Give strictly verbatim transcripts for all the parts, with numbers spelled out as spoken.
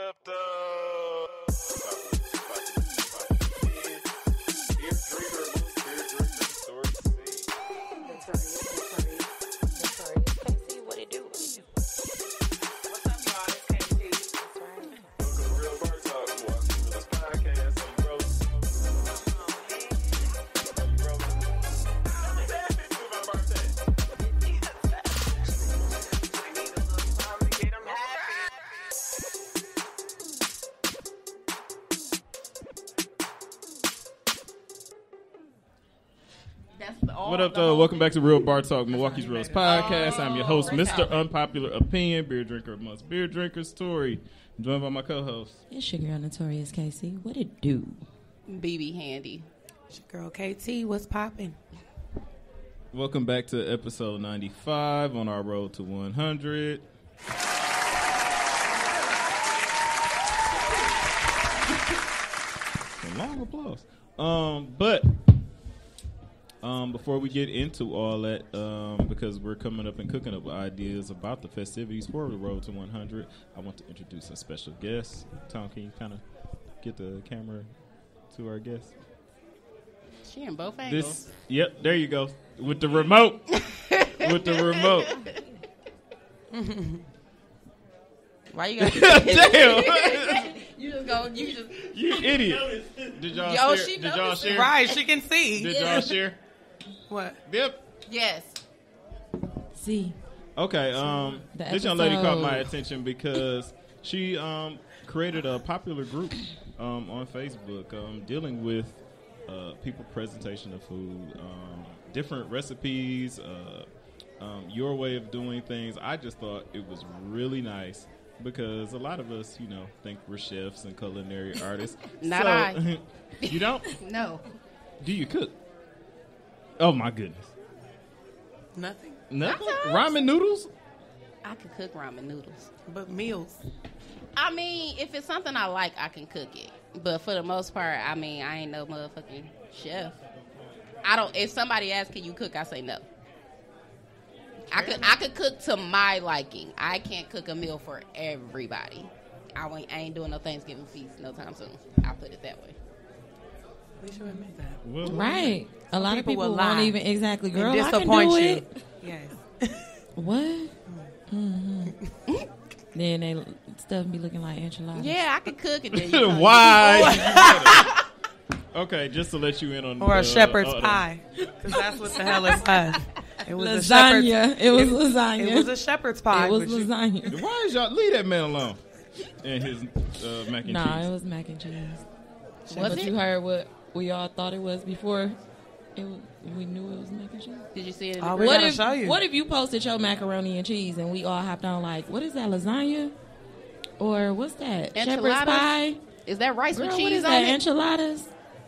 up, though? If drinker, loose beer drinker, story to see. Notorious, notorious, notorious. Casey, what it do? What it do? What's up, y'all? It's Casey. That's right. Welcome to Real Bar Talk. Welcome to this podcast. How you rolling? How you rolling? I'm happy to my birthday. I need a little something to get them happy. What up, though? Welcome back to Real Bar Talk, Milwaukee's Realest Podcast. I'm your host, Mister Unpopular Opinion, beer drinker amongst beer drinkers, Tori. I'm joined by my co-host. It's your girl, Notorious Casey. What it do? B B Handy. It's your girl K T. What's popping? Welcome back to episode ninety-five on our road to one hundred. A long applause. Um, but um, before we get into all that, um, because we're coming up and cooking up ideas about the festivities for the road to one hundred, I want to introduce a special guest. Tom, can you kind of get the camera to our guest? She in both angles. This, yep, there you go. With the remote. With the remote. Why you got Damn. You just go, you just. You idiot. Did y'all Yo, share? she Did y'all noticed it. share? Right, she can see. Did y'all share? What? Yep. Yes. See, Okay, um, The this young lady caught my episode. attention because she um, created a popular group um, on Facebook um, dealing with uh, people presentation of food, um, different recipes, uh, um, your way of doing things. I just thought it was really nice because a lot of us, you know, think we're chefs and culinary artists. Not So- I. You don't? No. Do you cook? Oh, my goodness. Nothing Nothing? Sometimes. Ramen noodles? I can cook ramen noodles. but meals. I mean, if it's something I like, I can cook it. But for the most part, I mean, I ain't no motherfucking chef. I don't. If somebody asks, "Can you cook?" I say no. I could. I could cook to my liking. I can't cook a meal for everybody. I ain't, I ain't doing no Thanksgiving feast no time soon. I'll put it that way. We should admit that. Well, right? A lot People of people will won't lie even exactly. Girl, and I can disappoint do you. it. Yes. What? hmm Then they stuff be looking like enchiladas. Yeah, I could cook it. Then you know. Why? Okay, just to let you in on Or uh, a shepherd's uh, pie. Because that's what the hell it was. It was a Lasagna. shepherd's It was lasagna. It was a shepherd's pie. It was but you- lasagna. Why is y'all leave that man alone? And his uh, mac and Nah, cheese. it was mac and cheese. Was but it? you heard what we all thought it was before. It was, we knew it was mac and cheese. Did you see it? In the Oh, group? we What gotta if show you. what if you posted your macaroni and cheese and we all hopped on like, what is that, lasagna? Or what's that? Shepherd's Enchiladas? pie? Is that rice Girl, with what cheese is on that? it? Enchiladas?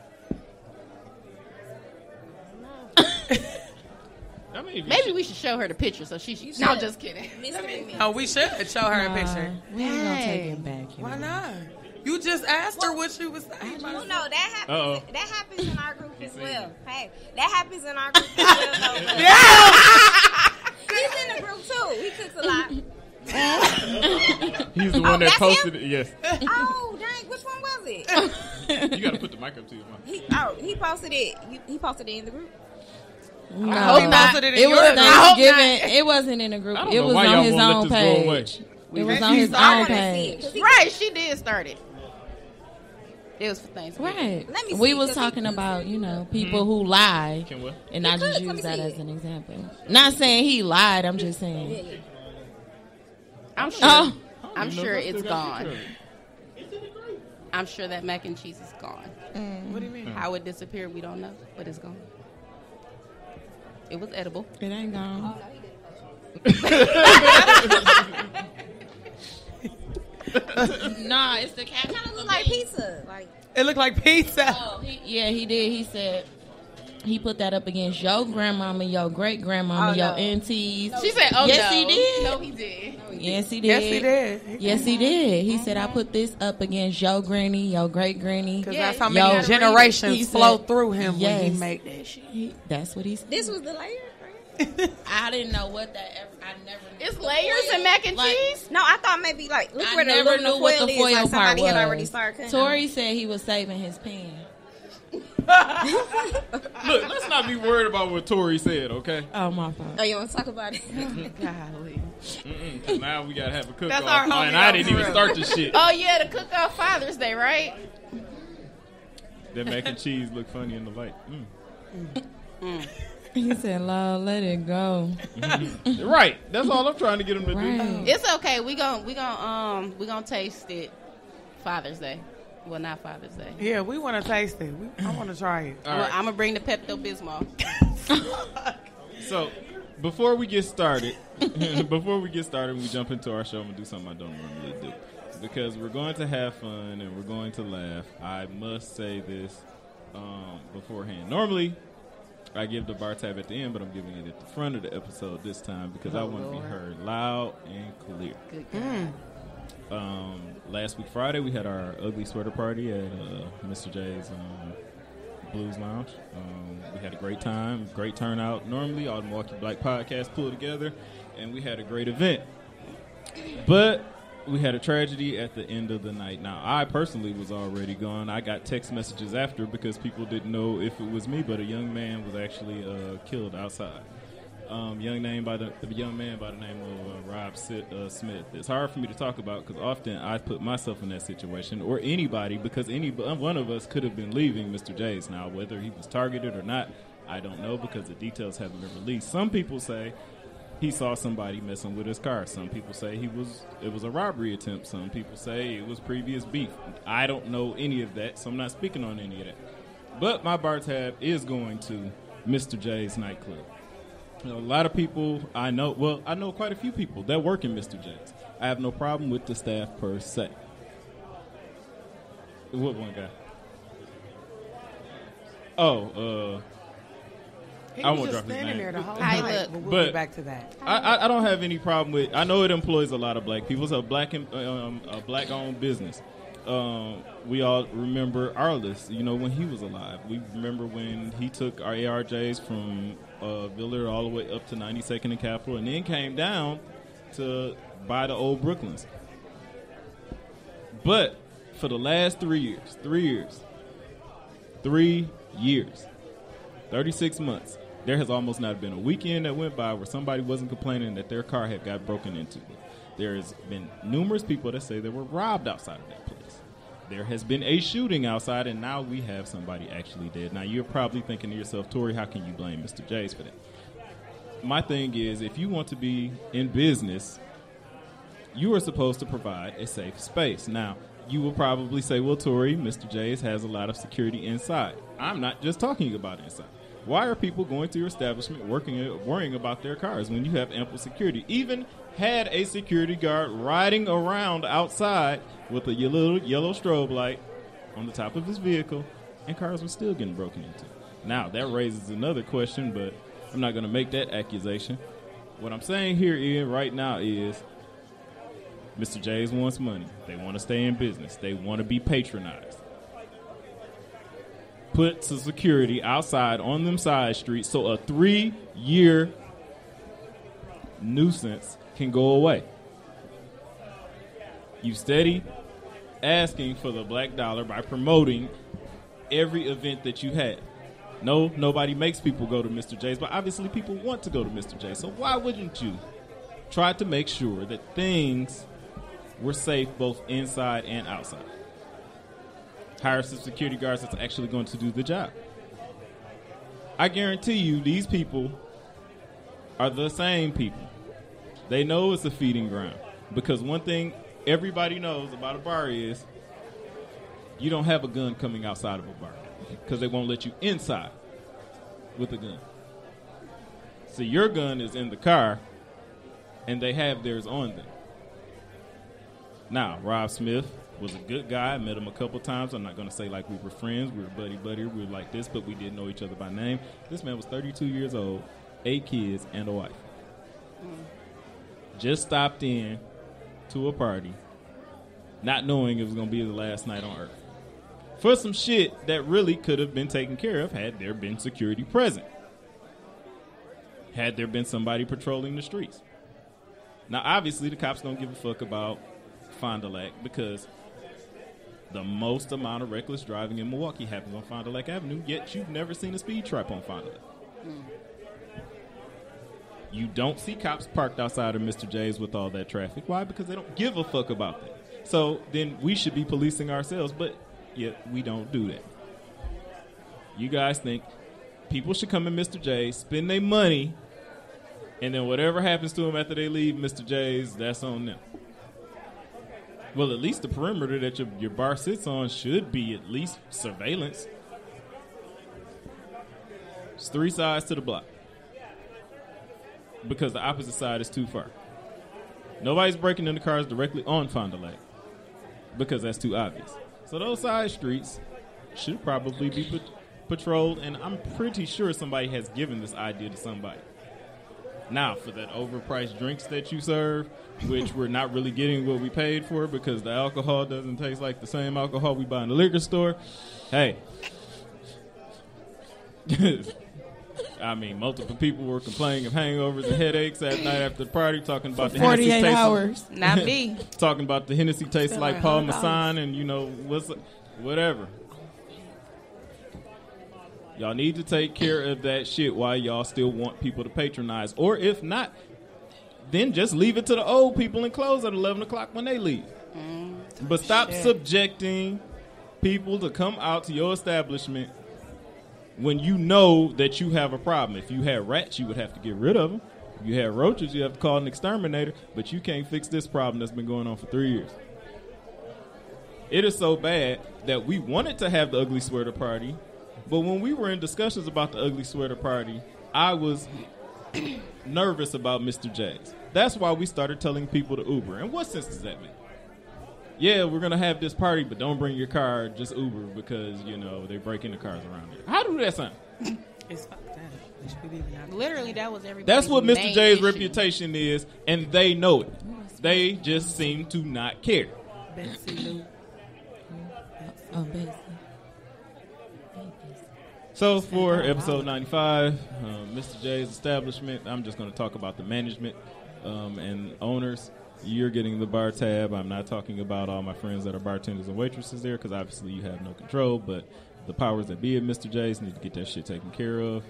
I mean, if you Maybe should- we should show her the picture so she. Should, no, just kidding. Oh, we should show her a Nah, picture. We ain't gonna take Dang. it back. you Why know. not? You just asked her what she was saying. Well, no, that happens. Uh-oh. That happens in our group as seen well. it. Hey, that happens in our group as well. Though, but Yeah. he's in the group too. He cooks a lot. he's the Oh, one that that's posted it. Yes. Oh, dang! Which one was it? You got to put the mic up to your mouth. He oh he posted it. You, he posted it in the group. No, hope not. Posted it in it was yours. I hope Thanksgiving. It wasn't in a group. I don't It know was why on y'all his won't let own this go away. page. It was He on his started own it. page. Cause he- Right, she did start it. It was for Thanksgiving. Right. Let me We see, was 'cause he- talking about, you know, people who lie. Can what? And I He just could. Let use me that see as it. an example. Not saying he lied. I'm just Yeah, saying. yeah. I'm sure. Oh. I I'm don't even know sure if I it's still got a gone. picture of it. I'm sure that mac and cheese is gone. What do you mean? How it disappeared, we don't know, but it's gone. It was edible. It ain't gone. Nah, it's the cat. Kind of look like pizza. Like It looked like pizza. Oh, he, yeah, he did. He said he put that up against your grandmama, your great grandmama, Oh, your no. aunties. She said, "Oh Yes, no, he did. No, he did. Yes, he did. Yes, he did. Yes, he did. He said, I put this up against your granny, your great granny. Because Yeah, that's how you many gotta read it. generations He flow said- through him when Yes. he made that shit. He, that's what he said. this was the layer. I didn't know what that. Ever, I never. Knew It's the layers foil. and mac and Like, cheese. No, I thought maybe like look I where the never aluminum knew what foil the is. foil Like part somebody was. had already started cutting. Tori said he was saving his pen. Look, let's not be worried about what Tori said, okay? Oh my fault. Oh, you want to talk about it? Golly. Mm-mm, 'cause now we gotta have a cook That's off, our homie and I on didn't even the start the shit. Oh yeah, the cook off Father's Day, right? That mac and cheese look funny in the light. Mm. He said, "Lord, let it go." Right, that's all I'm trying to get him to do. Right. It's okay. We gon' we gon' um we gonna taste it Father's Day. Well, not Father's Day. Yeah, we want to taste it. We, I want to try it. All Well, right. I'm gonna bring the Pepto Bismol. So, before we get started, before we get started, we jump into our show and do something I don't normally do. Because we're going to have fun and we're going to laugh. I must say this um, beforehand. Normally, I give the bar tab at the end, but I'm giving it at the front of the episode this time because I want to be heard loud and clear. Good God. Um, last week Friday, we had our ugly sweater party at uh, Mister J's um, Blues Lounge. Um, we had a great time, great turnout. Normally, all the Milwaukee Black podcasts pull together, and we had a great event. But we had a tragedy at the end of the night. Now, I personally was already gone. I got text messages after because people didn't know if it was me, but a young man was actually uh, killed outside. Um, young name by the, the young man by the name of uh, Rob Si- uh, Smith. It's hard for me to talk about because often I put myself in that situation or anybody because any one of us could have been leaving Mister J's. Now, whether he was targeted or not, I don't know because the details haven't been released. Some people say he saw somebody messing with his car. Some people say he was it was a robbery attempt. Some people say it was previous beef. I don't know any of that, so I'm not speaking on any of that. But my bar tab is going to Mister J's nightclub. You know, a lot of people I know, well, I know quite a few people that work in Mister J's. I have no problem with the staff per se. What one guy? Oh, uh, He I was won't just drop his standing name. there the whole Hi, night, look. but we'll But- get back to that. I, I, I don't have any problem with. I know it employs a lot of black people. It's a black em- um, a black owned business. Um, we all remember Arliss, you know, when he was alive. We remember when he took our A R Js from uh, Villard all the way up to ninety-second and Capitol, and then came down to buy the old Brooklyns. But for the last three years, three years, three years, thirty-six months, there has almost not been a weekend that went by where somebody wasn't complaining that their car had got broken into. There has been numerous people that say they were robbed outside of that place. There has been a shooting outside, and now we have somebody actually dead. Now, you're probably thinking to yourself, Tori, how can you blame Mister J's for that? My thing is, if you want to be in business, you are supposed to provide a safe space. Now, you will probably say, well, Tori, Mister J's has a lot of security inside. I'm not just talking about inside. Why are people going to your establishment working, worrying about their cars when you have ample security? Even had a security guard riding around outside with a little yellow strobe light on the top of his vehicle, and cars were still getting broken into. Now, that raises another question, but I'm not going to make that accusation. What I'm saying here is, right now is Mister J's wants money. They want to stay in business. They want to be patronized. Put some security outside on them side streets so a three-year nuisance can go away. You steady asking for the black dollar by promoting every event that you have. No, nobody makes people go to Mister J's, but obviously people want to go to Mister J's. So why wouldn't you try to make sure that things were safe both inside and outside? Hire some security guards that's actually going to do the job. I guarantee you these people are the same people. They know it's a feeding ground. Because one thing everybody knows about a bar is you don't have a gun coming outside of a bar because they won't let you inside with a gun. So your gun is in the car and they have theirs on them. Now, Rob Smith was a good guy. I met him a couple times. I'm not going to say like we were friends. We were buddy-buddy. We were like this, but we didn't know each other by name. This man was thirty-two years old, eight kids, and a wife. Mm. Just stopped in to a party, not knowing it was going to be the last night on Earth. For some shit that really could have been taken care of had there been security present. had there been somebody patrolling the streets. Now, obviously, the cops don't give a fuck about Fond du Lac because the most amount of reckless driving in Milwaukee happens on Fond du Lac Avenue, yet you've never seen a speed trap on Fond du Lac. Mm. You don't see cops parked outside of Mister J's with all that traffic. Why? Because they don't give a fuck about that. So then we should be policing ourselves, but yet we don't do that. You guys think people should come in Mister J's, spend their money, and then whatever happens to them after they leave Mister J's, that's on them. Well, at least the perimeter that your, your bar sits on should be at least surveillance. It's three sides to the block. Because the opposite side is too far. Nobody's breaking into cars directly on Fond du Lac. Because that's too obvious. So those side streets should probably be pat- patrolled, and I'm pretty sure somebody has given this idea to somebody. Now, for that overpriced drinks that you serve, which we're not really getting what we paid for because the alcohol doesn't taste like the same alcohol we buy in the liquor store, hey. I mean, multiple people were complaining of hangovers and headaches at night after the party, talking about the Hennessy forty-eight tastes hours. Not me. talking about the Hennessy tastes Spend like like Paul one hundred Masson dollars. and, you know, what's whatever. Y'all need to take care of that shit while y'all still want people to patronize. Or if not, then just leave it to the old people and close at eleven o'clock when they leave. Mm, But stop Shit. subjecting people to come out to your establishment when you know that you have a problem. If you had rats, you would have to get rid of them. If you had roaches, you have to call an exterminator. But you can't fix this problem that's been going on for three years. It is so bad that we wanted to have the ugly sweater party, but when we were in discussions about the ugly sweater party, I was nervous about Mister J's. That's why we started telling people to Uber. And what sense does that make? Yeah, we're going to have this party, but don't bring your car, just Uber, because, you know, they break into cars around here. How do that sound? It's fucked up. They should be leaving out. Literally, that was everybody's That's what Mister main J's issue. reputation is, and they know it. They just seem to not care. Betsy Lou. Oh, Bessie. So for episode ninety-five, um, Mister J's establishment, I'm just going to talk about the management um, and owners. You're getting the bar tab. I'm not talking about all my friends that are bartenders and waitresses there because obviously you have no control, but the powers that be at Mister J's need to get that shit taken care of.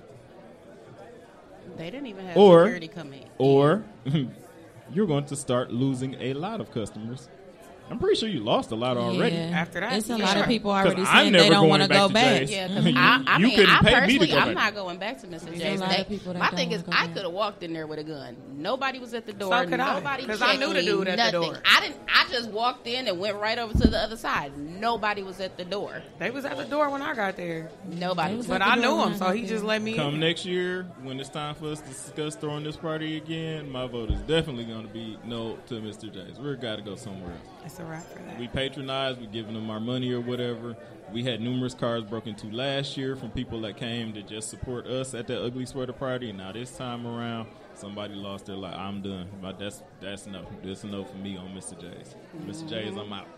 They didn't even have Or- security come in. Or you're going to start losing a lot of customers. I'm pretty sure you lost a lot already. Yeah. After that, It's a yeah. lot of Sure. people 'Cause already I'm saying never they don't going want to back go to back. J's. Yeah, because You- I, I you mean, couldn't I pay me to personally, go I'm back. not going back to Mister There's a J's. lot They- of people that my don't thing is, wanna go I back. could have walked in there with a gun. Nobody was at the door. So could I, Nobody 'cause I checked knew the me, dude at the nothing. door. I didn't. I just walked in and went right over to the other side. Nobody was at the door. They was at the door when I got there. Nobody They was. was But at the I door knew when him, I so got he there. just let me Come in. next year, when it's time for us to discuss throwing this party again, my vote is definitely going to be no to Mister J's. We've got to go somewhere else. It's a wrap for that. We patronize, we giving them our money or whatever. We had numerous cars broken into last year from people that came to just support us at that ugly sweater party. And now this time around, somebody lost their life. I'm done. But that's that's no. That's a no for me on Mister J's. Mister J's, I'm out.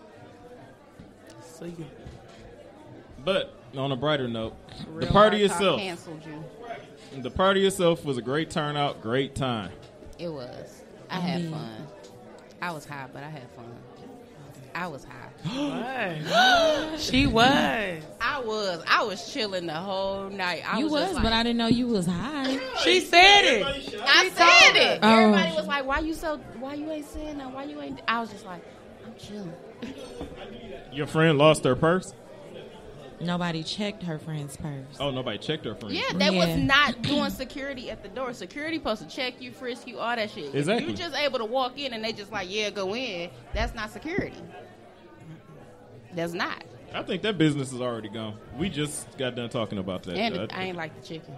See you. But on a brighter note, Real the party Hard Talk itself, canceled you. the party itself was a great turnout, great time. It was. I had fun. I was high, but I had fun. I was high. Was. She was. I was. I was chilling the whole night. I You was, was, just like, but I didn't know you was high. She said it. I said it. Oh. Everybody was like, "Why you so? Why you ain't saying that? Why you ain't?" I was just like, "I'm chilling." Your friend lost her purse? Nobody checked her friend's purse. Oh, nobody checked her friend. Yeah, they was Yeah. not doing security at the door. Security supposed to check you, frisk you, all that shit. Exactly. If you just able to walk in and they just like, "Yeah, go in." That's not security. That's not. I think that business is already gone. We just got done talking about that. And I it, I ain't like the chicken.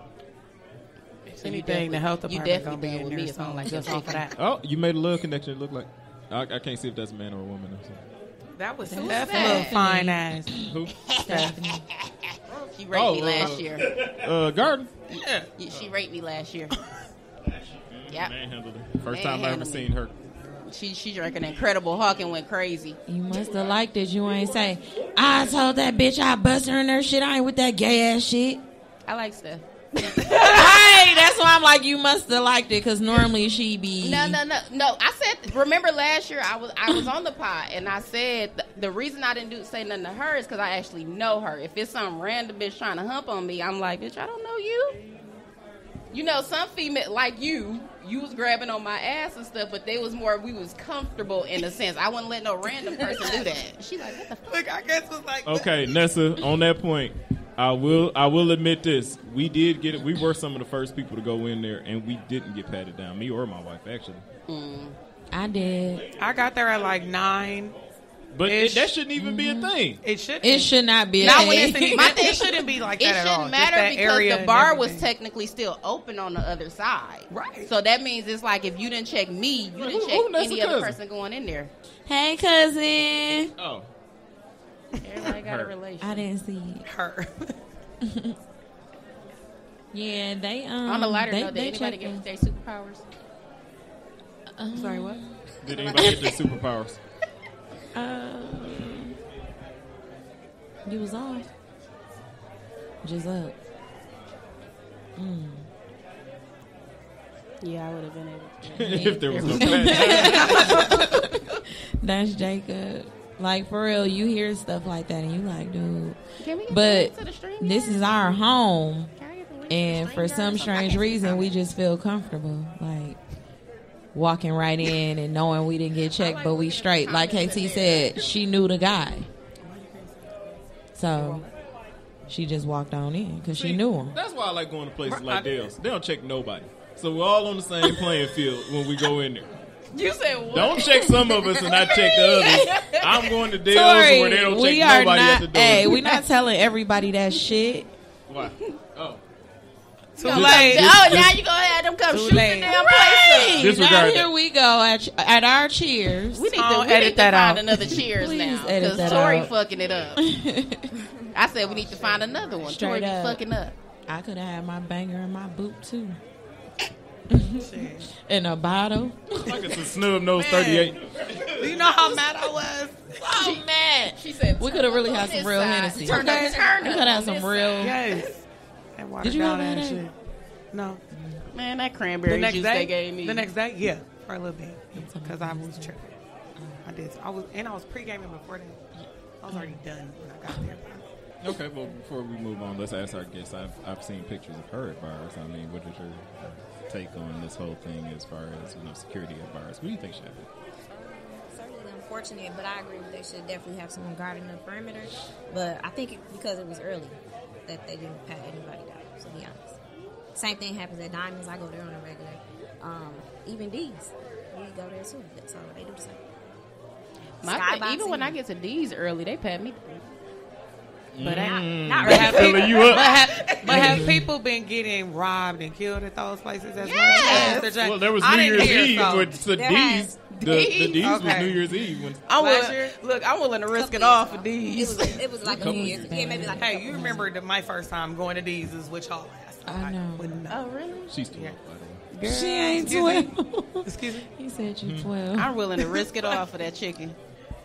If you anything, the health definitely- you department gonna definitely be been in with there me if I don't soon, like just your off of chicken. that. Oh, you made a little connection. It looked like I, I can't see if that's a man or a woman. Or something. That was Who's Steph, that? little fine ass. Who? Stephanie. She raped Oh, me uh, last year. Uh, Garden. Yeah. Yeah, She raped me last year. Yep. Manhandled her. First time I ever Manhandled me. seen her. She she drank an Incredible Hulk and went crazy. You must have liked it. You ain't say, I told that bitch I bust her in her shit. I ain't with that gay ass shit. I like Steph. I okay, that's why I'm like, you must have liked it because normally she be. No, no, no, no. I said. Remember last year I was I was on the pod and I said th- the reason I didn't do say nothing to her is because I actually know her. If it's some random bitch trying to hump on me, I'm like, bitch, I don't know you. You know, some female like you, you was grabbing on my ass and stuff, but they was more. We was comfortable in a sense. I wouldn't let no random person do that. She like, what the fuck? Look, I guess was like. Okay, Nessa, on that point, I will I will admit this. We did get it. We were some of the first people to go in there, and we didn't get patted down. Me or my wife, actually. Mm. I did. I got there at like nine. But it, Ish. that shouldn't even be a thing. It should. It should not be. A Not when thing. it's My my thing- it shouldn't be like It that at all. shouldn't Just matter that because area the and bar was everything. technically still open on the other side. Right. So that means it's like if you didn't check me, you Who- didn't who check Nessa any other cousin? person going in there. Hey, cousin. Oh. Everybody got a Her. relation. I didn't see it. her. Yeah, they um. On a lighter they, note, did they anybody checking. get their superpowers? Um, Sorry, what? Did anybody get their superpowers? Um, you was off. Just up. Mm. Yeah, I would have been able to. If there was no pat. That's Jacob. Like for real, you hear stuff like that and you like, dude. Can we get the But link to the stream this yard? is our home, Can I get the link to and the for stream some yard or something? I strange can't see reason, we something. just feel comfortable, like walking right in and knowing we didn't get checked, but we straight. Like K T said, she knew the guy, so she just walked on in because she See, knew him. That's why I like going to places like Dale's. They don't check nobody. So we're all on the same playing field when we go in there. You said what? Don't check some of us and not check the others. I'm going to Dale's Sorry, where they don't check we are nobody not. at the door. Hey, we not telling everybody that shit. Why? Oh. Too Come- late. Oh, now you gonna have them come Too shoot late. the damn place up. Disregard now that. here we go at, at our cheers. We need to, Oh, we edit need to that find out. another cheers Please now edit because that Tori out. fucking it up. I said we need to find another one. Tori Straight be up. fucking up. I could have had my banger in my boot too, Shit. in a bottle. Like it's a snub nose thirty-eight. Do you know how mad I was? Oh man, She said we could have really had "Turn some up real on this Hennessy. side. Turn up, turn We up could have on some this real. Yes. And water Did you down have and that? shit. No. side. Man, that The cranberry next juice day. they gave me. The next day, yeah, for a little bit, because I was tripping. I did. I was, and I was pre-gaming before that. I was already done when I got there. Okay, well, before we move on, let's ask our guests. I've, I've seen pictures of her at bars. I mean, what is your uh, take on this whole thing as far as, you know, security at bars? What do you think should happen? Certainly unfortunate, but I agree that they should definitely have someone guarding the perimeter. But I think it, because it was early that they didn't pat anybody down, to be honest. Same thing happens at Diamonds. I go there on a regular. Um, even D's, we go there too. So they do the same. My thing, Skyboxing. even when I get to D's early, they pat me. But not, Mm. not But have, really. Filling people, you up. but, have, but have people been getting robbed and killed at those places as Yes. much? Yes. Well, there was I New didn't Year's hear Eve so. with the There D's. has. The, the D's was Okay. New Year's Eve. When, I'm Last willing, year? look, I'm willing to risk it Couple all years for ago. It D's. was, it was like a Couple few years years. Yeah, maybe like. a Hey, couple you years. remember that my first time going to D's is with y'all. I know. Wouldn't know. Oh, really? she's twelve, Yeah. by the way. She ain't Excuse me? twelve. Excuse me? He said Hmm. you twelve. I'm willing to risk it all for that chicken.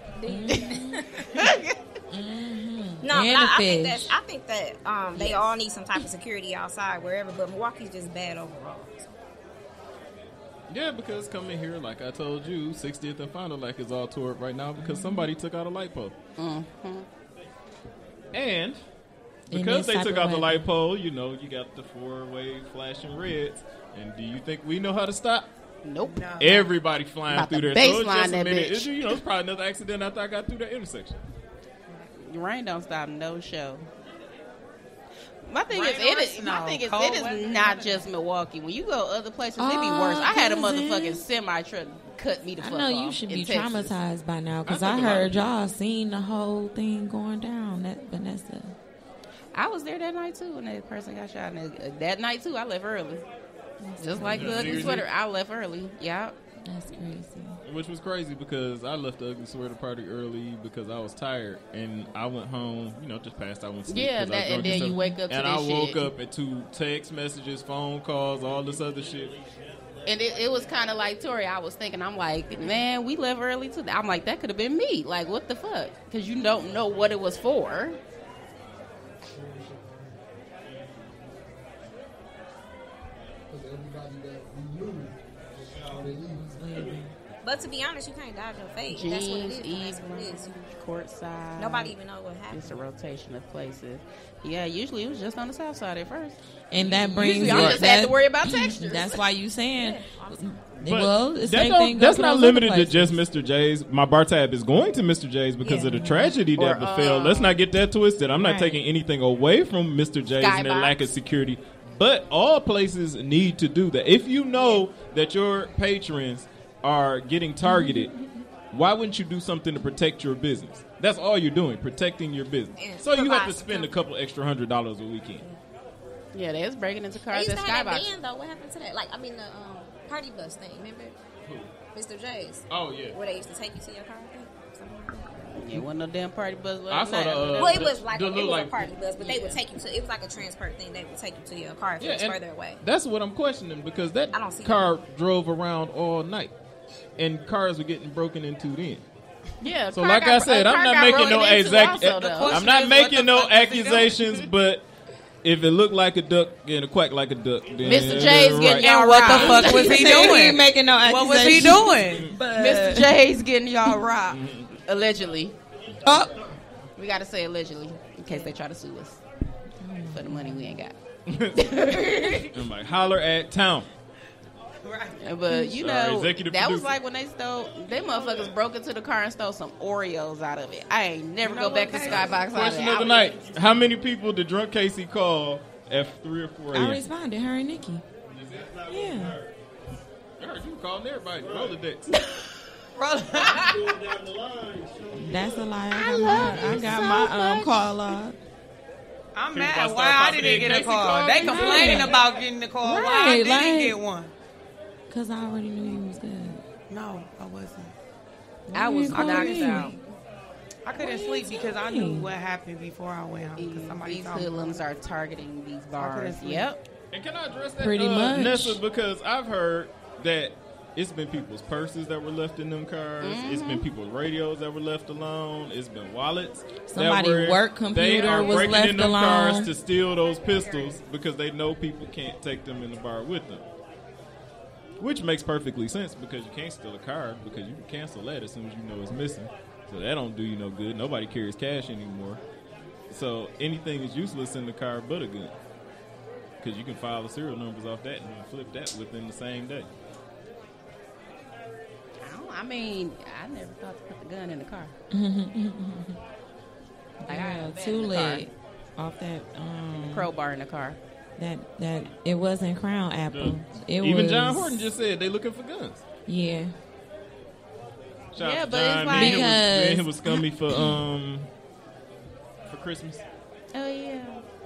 No, And but I, the I think fish. that I think that um, they all need some type of security outside wherever. But Milwaukee's just bad overall. So. Yeah, because coming here, like I told you, sixtieth and Final Like is all tore up right now because somebody took out a light pole. Mm-hmm. And In because this they type took of out the weather. light pole, you know, you got the four-way flashing reds. And do you think we know how to stop? Nope. Everybody flying About through to there. So it's baseline just a that minute. bitch. It's, you know, it's probably another accident after I got through that intersection. Rain don't stop no show. My thing Rain is, it or is my snow, thing is, cold it is weather, not just Milwaukee. When you go other places, it be Oh, worse. I had a cousin. motherfucking semi truck cut me the I fuck know off you should in be Texas. traumatized by now because I I think a lot heard of y'all seen the whole thing going down. That Vanessa. I was there that night too, when that person got shot. And that- that night too, I left early. Just like the New ugly Year's sweater, Eve? I left early. Yeah. That's crazy. Which was crazy because I left the ugly sweater party early because I was tired and I went home, you know, just passed out and sleep. Yeah, 'cause I was that- and drunk then stuff. you wake up to and this I woke shit. up at two text messages, phone calls, all this other shit. And it, it was kind of like Tori. I was thinking, I'm like, man, we left early too. I'm like, that could have been me. Like, what the fuck? Because you don't know what it was for. because everybody that we knew was how they leave. But to be honest, you can't dodge your fate. That's what it is. Jeans, That's what it is. courtside. Nobody even know what happened. It's a rotation of places. Yeah, usually it was just on the south side at first. And that brings Usually I your- just had to that- worry about textures. That's why you saying, But well, the that same don't- thing. that's goes not those other limited to places. just Mister J's. My bar tab is going to Mister J's because Yeah. of the tragedy that Or, befell. um, Let's not get that twisted. I'm not right. taking anything away from Mister J's and their Skybox. lack of security. But all places need to do that. If you know that your patrons are getting targeted, why wouldn't you do something to protect your business? That's all you're doing, protecting your business. Yeah. So you have to Provide spend a security. couple extra hundred dollars a weekend. Yeah, they was breaking into They cars used at to have that Skybox. van though. What happened to that? Like, I mean, the um, party bus thing. Remember, Mister J's, Oh yeah. where they used to take you to your car. I think? Something like that. Yeah, wasn't no damn party bus. I saw the, uh, Well, it the- was like the a, it little, was like- a party bus, but they would take you to. It was like a transport thing. They would take you to your car if it was and further away. That's what I'm questioning because that I don't see car drove around all night, and cars were getting broken into then. Yeah. So, car like got- I said, a I'm car not got making no broken into exact. also, though. I'm question not is, making what no the fuck was he doing? accusations, but if it looked like a duck and a quack like a duck, then Mister J's right. getting And y'all what the robbed. fuck was he He said he doing? ain't making no What was he accusations. doing? Mister J's getting y'all robbed. Allegedly. Oh, We got to say allegedly in case they try to sue us for the money we ain't got. I'm like, holler at town. Right. But you Sorry, know, executive that was producer. like when they stole. They motherfuckers broke into the car and stole some Oreos out of it. I ain't never You know go back what, to Casey? Skybox. Question out of the it. night: how many people did drunk Casey call at three or four I a.m.? responded. Her and Nikki. Yeah. I heard you calling everybody. Rolodex. That's a lie. I got my, I got my um, call log. I'm People mad. start Why I popping didn't in. get a Casey call? called They me. complaining Right. about getting the call. Why I Right, didn't like- get one? Because I already knew you was good. No, I wasn't. I was Why you knocked calling me? out. I couldn't sleep because I knew what happened before I went home. These, Because somebody these told me. hoodlums are targeting these bars. sleep. Yep. And can I address that, Pretty uh, much. Nessa? Because I've heard that it's been people's purses that were left in them cars. It's been people's radios that were left alone. It's been wallets. that Somebody were- work They computer are was breaking left in them alone. cars to steal those pistols because they know people can't take them in the bar with them. Which makes perfectly sense because you can't steal a car because you can cancel that as soon as you know it's missing. So that don't do you no good. Nobody carries cash anymore. So anything is useless in the car but a gun. Because you can file the serial numbers off that and then flip that within the same day. I, don't, I mean, I never thought to put the gun in the car. Like, I Yeah, had a bat too in the car, late. Off that um crowbar in the car. that that it wasn't Crown Apple. It Even was, John Horton just said they looking for guns. Yeah. Shout Yeah, out to but it's John. like- me, and him was, me and him Because- was scummy for um for Christmas. Oh yeah.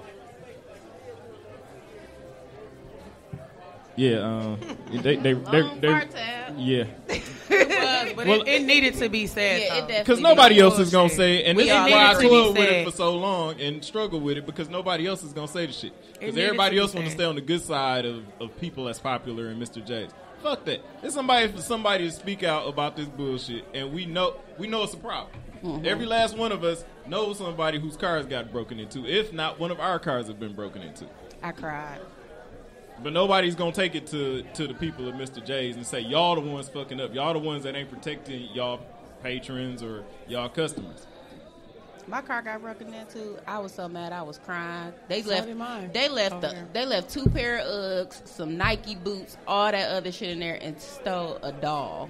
Yeah, um, they they they, Long they, bar tab. yeah, It was, but Well- it, it needed to be said. Yeah, it though. definitely because nobody did. else is gonna Bullshit. say it, and We this is all why I needed to be toiled with it said. for so long and struggled with it because nobody else is gonna say the shit. Because needed everybody to be else want to said. stay on the good side of, of people that's popular in Mister J's. Fuck that. It's somebody for somebody to speak out about this bullshit, and we know we know it's a problem. Mm-hmm. Every last one of us knows somebody whose cars got broken into. If not, one of our cars have been broken into. I cried. But nobody's gonna take it to to the people of Mister J's and say y'all the ones fucking up. Y'all the ones that ain't protecting y'all patrons or y'all customers. My car got broken into. I was so mad. I was crying. They So left. did mine. They left. Over The, there. they left two pair of Uggs, some Nike boots, all that other shit in there, and stole a doll.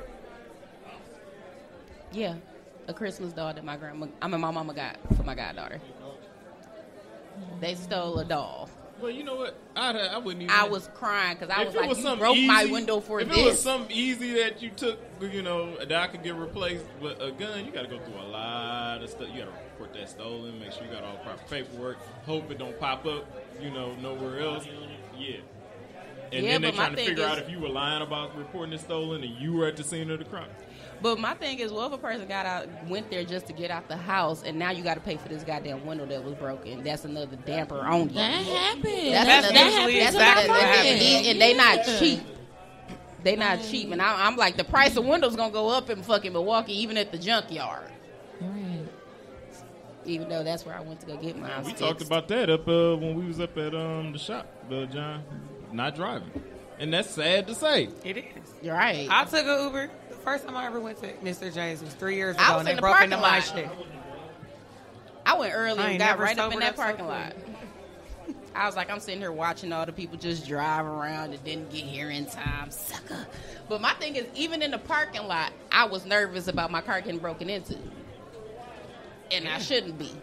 Yeah, a Christmas doll that my grandma, I mean my mama got for my goddaughter. They stole a doll. Well, you know what? I I wouldn't even. I was crying because I If was it like, was you something broke my easy- window for if this. it was something easy that you took, you know, that I could get replaced with a gun, you got to go through a lot of stuff. You got to report that stolen, make sure you got all proper paperwork, hope it don't pop up, you know, nowhere else. Yeah. And Yeah, then they but my trying to thing figure is- out if you were lying about reporting it stolen and you were at the scene of the crime. But my thing is, well, if a person got out, went there just to get out the house, and now you got to pay for this goddamn window that was broken. That's another damper on you. That happened. That's, That's another, usually that's exactly another- what and- happens. And, and they not cheap. They not cheap. And I, I'm like, the price of windows gonna go up in fucking Milwaukee, even at the junkyard. Right. Even though that's where I went to go get mine. We fixed. talked about that up uh, when we was up at um the shop, uh, John. not driving, and that's sad to say. It is. You're right. I took an Uber. The first time I ever went to Mister J's was three years I ago, was and in they the broke into parking my lot. shit. I went early I and ain't got never right up in sobered that up so parking quick. lot. I was like, I'm sitting here watching all the people just drive around and didn't get here in time. Sucker. But my thing is, even in the parking lot, I was nervous about my car getting broken into. And I shouldn't be.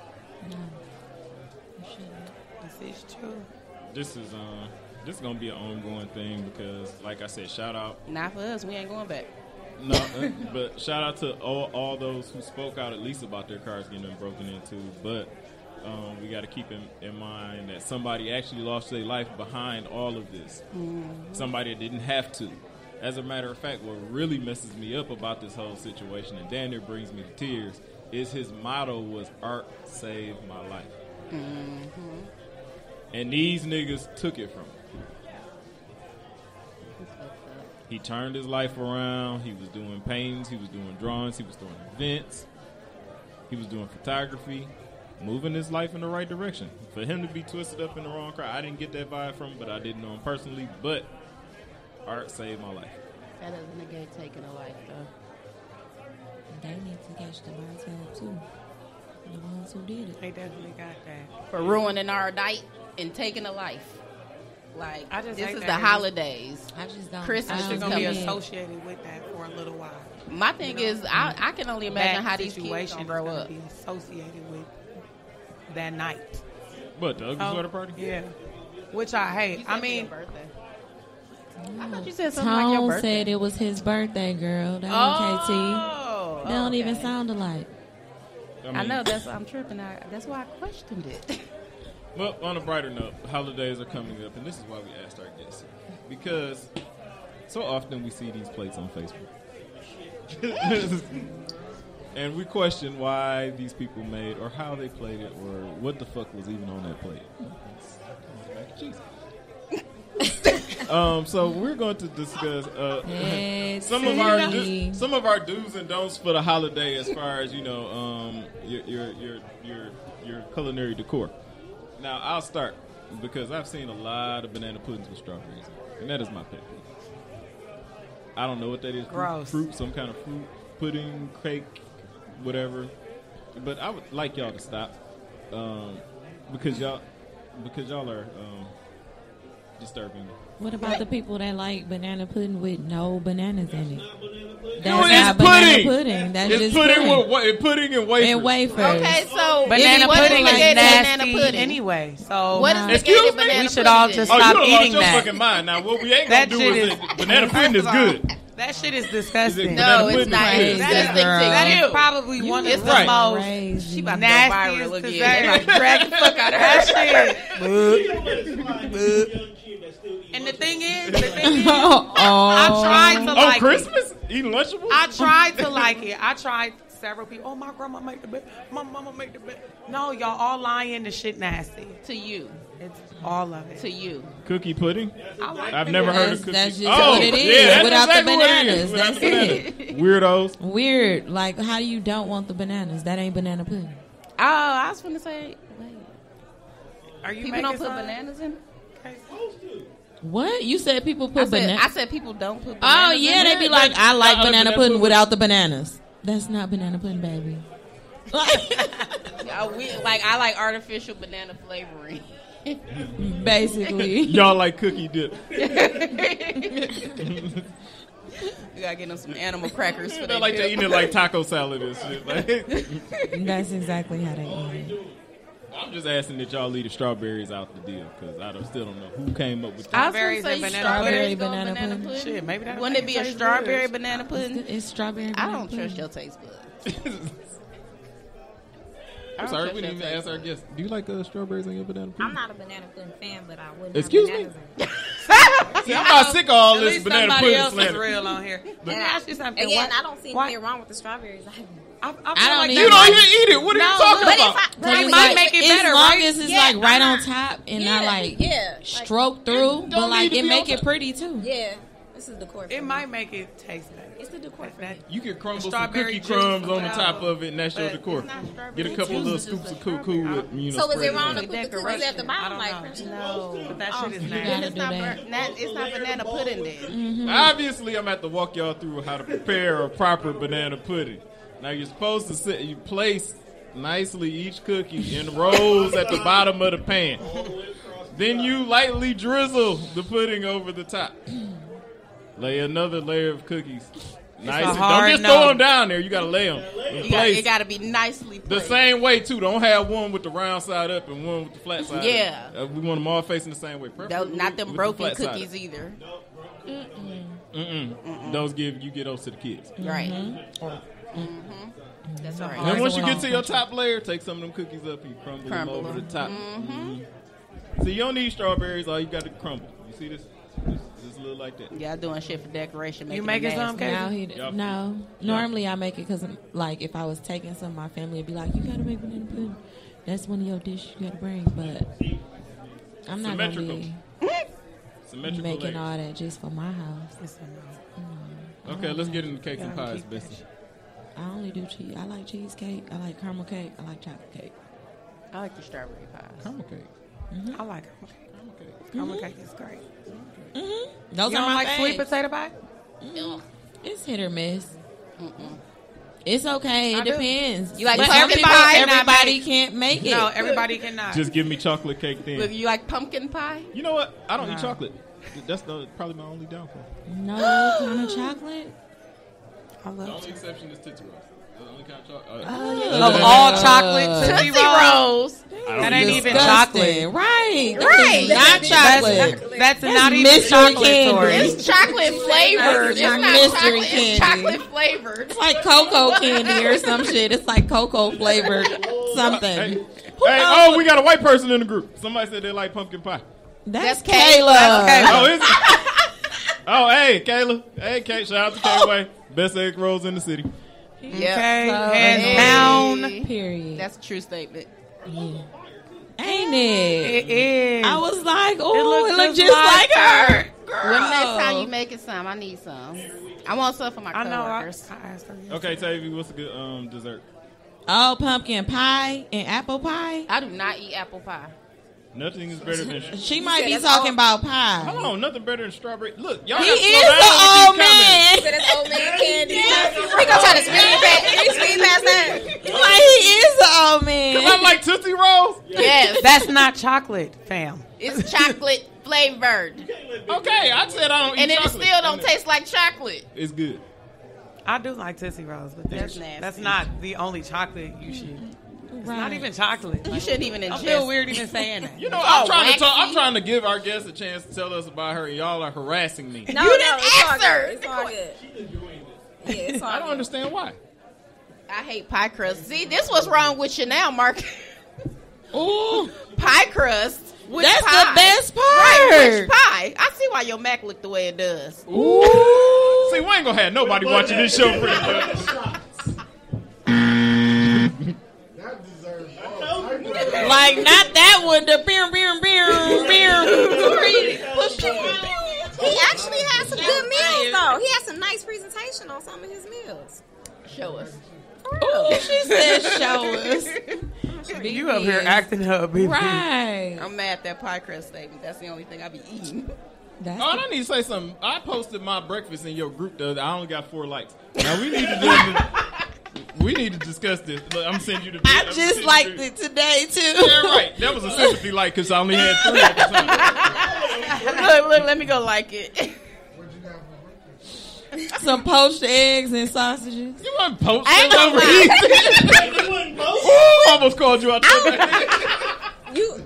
This is true. This is uh, this is gonna be an ongoing thing because, like I said, shout out. Not for us. We ain't going back. No, uh, but shout out to all, all those who spoke out at least about their cars getting broken into. But um, we got to keep in, in mind that somebody actually lost their life behind all of this. Mm-hmm. Somebody that didn't have to. As a matter of fact, what really messes me up about this whole situation, and damn near brings me to tears, is his motto was "Art saved my life," Mm-hmm. and these niggas took it from him. He turned his life around. He was doing paintings. He was doing drawings. He was doing events. He was doing photography, moving his life in the right direction. For him to be twisted up in the wrong crowd, I didn't get that vibe from him, but I didn't know him personally. But art saved my life. That doesn't negate taking a life, though. They need to catch the bartender too. The ones who did it. They definitely got that. For ruining our night and taking a life. Like, I just this hate is that the it's- holidays. I just don't. Christmas I They're is don't gonna be coming. get it. associated with that for a little while. My thing is, I, I can only imagine That how these kids situation gonna is grow gonna up. be associated with that night. What, the ugly Oh, sweater party? Yeah. Which I hate. I mean, I thought you said something like your Tone birthday. said it was his birthday, girl. That Oh, K T. They don't okay. even sound alike. I know that's I'm tripping. I, that's why I questioned it. Well, on a brighter note, holidays are coming up, and this is why we asked our guests. Because so often we see these plates on Facebook. And we question why these people made, or how they played it, or what the fuck was even on that plate. Jesus. um, so we're going to discuss uh, Hey, some of our T. do, some of our do's and don'ts for the holiday, as far as you know, um, your your your your your culinary decor. Now I'll start because I've seen a lot of banana puddings with strawberries, and that is my pet peeve. I don't know what that is. Fruit- Gross. Fruit, some kind of fruit pudding, cake, whatever. But I would like y'all to stop um, because y'all because y'all are um, disturbing me. What about the people that like banana pudding with no bananas in it? That's No, it's not banana pudding. pudding. That's It's just pudding pudding. with wa- pudding and wafers. And wafers. Okay, so banana what pudding is negated nasty banana pudding? anyway. So What is Nah. Excuse negated me? banana We should all pudding? just Oh, stop you done lost eating your that. fucking mind. Now, what we ain't That gonna do shit is is- it- banana pudding is good. that shit is disgusting. Is it- No, banana it's pudding not. is It's good. That disgusting is, to that you. is probably one It's of the right. most Crazy. She about to go nastiest viral again. dessert. They about to drag the fuck out of her. That shit. And the thing is, the thing is, oh, I tried to Oh, like it. Christmas? Eating Lunchables? I tried to like it. I tried several people. Oh, my grandma make the best. My mama make the best. No, y'all all lying. The shit nasty. To you. It's all of it. To you. Cookie pudding? I like I've the never heard That's, of cookie. that's just oh, what it is yeah, that's without exactly the what it is. bananas. Without That's the it. bananas. Weirdos. Weird. Like, how you don't want the bananas? That ain't banana pudding. Oh, I was gonna say, wait. Are you People making don't put some? bananas in it? What? You said people I put said, bananas. I said people don't put bananas Oh, yeah, in they it. be like, I like Uh-uh, banana banana pudding pudding. without the bananas. That's not banana pudding, baby. Yeah, we, like, I like artificial banana flavoring. Basically. Y'all like cookie dip. You gotta get them some animal crackers for They that. like to eat it like taco salad and shit. Like, That's exactly how they eat it. I'm just asking that y'all leave the strawberries out the deal because I don't, still don't know who came up with I that. was gonna Strawberries say and banana strawberries pudding. go Banana banana pudding. pudding. Shit, maybe that Wouldn't it be a taste strawberry good. banana pudding? It's strawberry I banana don't trust pudding. your taste buds. I'm I sorry, don't we didn't trust even your ask our taste guests. Do you like uh, strawberries on your banana pudding? I'm not a banana pudding fan, but I wouldn't Excuse have me? bananas in it. See, I'm not sick of all At this least banana somebody pudding else is slander. real on here. Let me And ask you something. Again, Why- I don't see why- anything wrong with the strawberries. I, I, feel I don't like either. You that don't might- even eat it. What are No, you talking but about? if I- That but might like, make it as better, long right? as it's Yeah, like right I'm on not- top and yeah, not like yeah, like- stroke through, It but don't like need to it be make on it top. pretty too. Yeah, this is the core. It might make it taste better. It's the decor for That- it. You can crumble some Strawberry cookie juice crumbs on the without- top of it, and that's your but decor. it's not strawberry Get a couple juice, little it's scoops just of cuckoo strawberry. with, you know, So is spread it wrong on to it. put the cookies Decoration. at the I bottom don't like know. French No, but that shit is You nasty. gotta It's do not, that. bur- not, it's not banana pudding then. Obviously, I'm at to walk y'all through how to prepare a proper banana pudding. Now, you're supposed to sit, you place nicely each cookie in rows at the bottom of the pan. Then you lightly drizzle the pudding over the top. Lay another layer of cookies. Nice. a Don't hard just no. throw them down there. You got to lay them in You got, place. it got to be nicely The placed. same way too. Don't have one with the round side up and one with the flat side Yeah. up. Uh, we want them all facing the same way. Don't- Preferably not them with the broken flat side cookies up. either. Mm-mm. Those give you get those to the kids. Right. That's right. Then once you one get to your top layer, take some of them cookies up and you crumble, Crumble them over them. the top. Mhm. See, you don't need strawberries. All you got to crumble. You see this? This, this little like that. Y'all doing shit for decoration. You making it making some, nasty. Casey? Now he Yeah. no. Normally I make it because like if I was taking some, my family would be like, "You gotta make banana pudding. That's one of your dishes you gotta bring." But I'm not gonna Symmetrical. be Symmetrical making layers. all that just for my house. It's a no. Okay, let's get into cakes and Gotta pies, keep that Bessie. shit. I only do cheese. I like cheesecake. I like caramel cake. I like chocolate cake. I like the strawberry pies. Caramel cake. I like caramel cake. Caramel cake. Caramel cake is great. Mm-hmm. Those You are don't my like sweet faves. potato pie? It's hit or miss. It's okay. It I do. depends. You like But pumpkin everybody, pie? everybody can't make it. No, everybody cannot. Just give me chocolate cake then. Look, you like pumpkin pie? You know what? I don't No. eat chocolate. That's the, probably my only downfall. No kind of chocolate. I The love only exception is Tootsie Rolls. That's the only kind of chocolate. Oh, Of all chocolate, Tootsie Tootsie Rolls. Rolls. That ain't even Disgusting. chocolate. Right. That Right. is not chocolate. That's, that's not even mystery chocolate, candy. Tori. It's chocolate flavored. It's not Mystery chocolate. candy. It's chocolate flavored. It's like cocoa candy or some shit. It's like cocoa flavored something. Hey, Who hey, knows oh, what- we got a white person in the group. Somebody said they like pumpkin pie. That's, That's Kayla. Kayla. That's Oh, is it? Oh, hey, Kayla. Hey, Kay. Shout out to K-Way. Best egg rolls in the city. Yep. Okay, So- hands Hey. down. Period. That's a true statement. Ain't it? It is. I was like, oh, It it looks looked just just like like her. Girl. When next time you making some, I need some. I want some for my I know. I, coworkers. I asked her. Okay, Tavy, what's a good um dessert? Oh, pumpkin pie and apple pie. I do not eat apple pie. Nothing is better than. She might said be that's talking all- about pie. Hold on, nothing better than strawberry. Look, y'all He gotta is slow down the with old these comments. man. So that's old man candy. We gonna try to speed past, speed past that. Like he is the old man. I like Tootsie Rolls. Yes, That's not chocolate, fam. it's chocolate flavored, Okay, I said I don't eat and it chocolate. still don't taste like chocolate. It's good. I do like Tootsie Rolls, but That's that's nasty. that's not the only chocolate you should. It's not Right. even chocolate. You shouldn't even I ingest. feel weird even saying that. You know, I'm Oh, trying to talk. waxy. I'm trying to give our guests a chance to tell us about her, and y'all are harassing me. No, You no, didn't it's all ask her. good. It's all good. Yeah, it's all I don't good. understand why. I hate pie crust. See, this what's wrong with you now, Mark. Ooh, Pie crust. Which that's pie? the best part. Right, which pie? I see why your Mac look the way it does. Ooh. See, we ain't gonna have nobody watching this show pretty much. That deserves all. I know. Like not that one. The beer, beer, beer, beer. He actually has some good meals, though. He has some nice presentation on some of his meals. Show us. Ooh, she said, "Show us." You up here acting up, baby. Right. I'm mad at that pie crust statement. That's the only thing I be eating. That's Oh, and I need to say something. I posted my breakfast in your group the other. I only got four likes. Now we need to do. We need to discuss this. Look, I'm sending you the. I I'm just sending you liked the- it today too. Yeah, right. That was a sympathy like because I only had three at the time. look, look, let me go like it. What'd you got for breakfast? Some poached eggs and sausages. You wasn't post I ain't that gonna over here. Ooh, almost called you out there. You,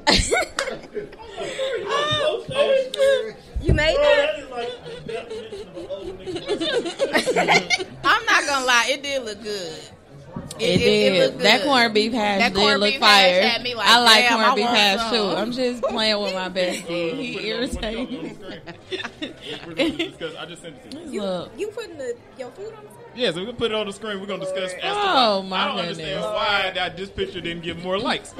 you made that? I'm not gonna lie, it did look good. It, did. looked That good. corned beef hash That did corned look beef hash fire. had me like, I like damn, corned I beef want hash some. too. I'm just playing with my bestie. He Put it on- irritates put it on me. the screen. We're gonna discuss. I just sent it to you. Look. You putting the, your food on the screen? Yeah, so we're gonna put it on the screen. We're gonna discuss. as to Oh, why. my I don't understand goodness. why that this picture didn't get more likes.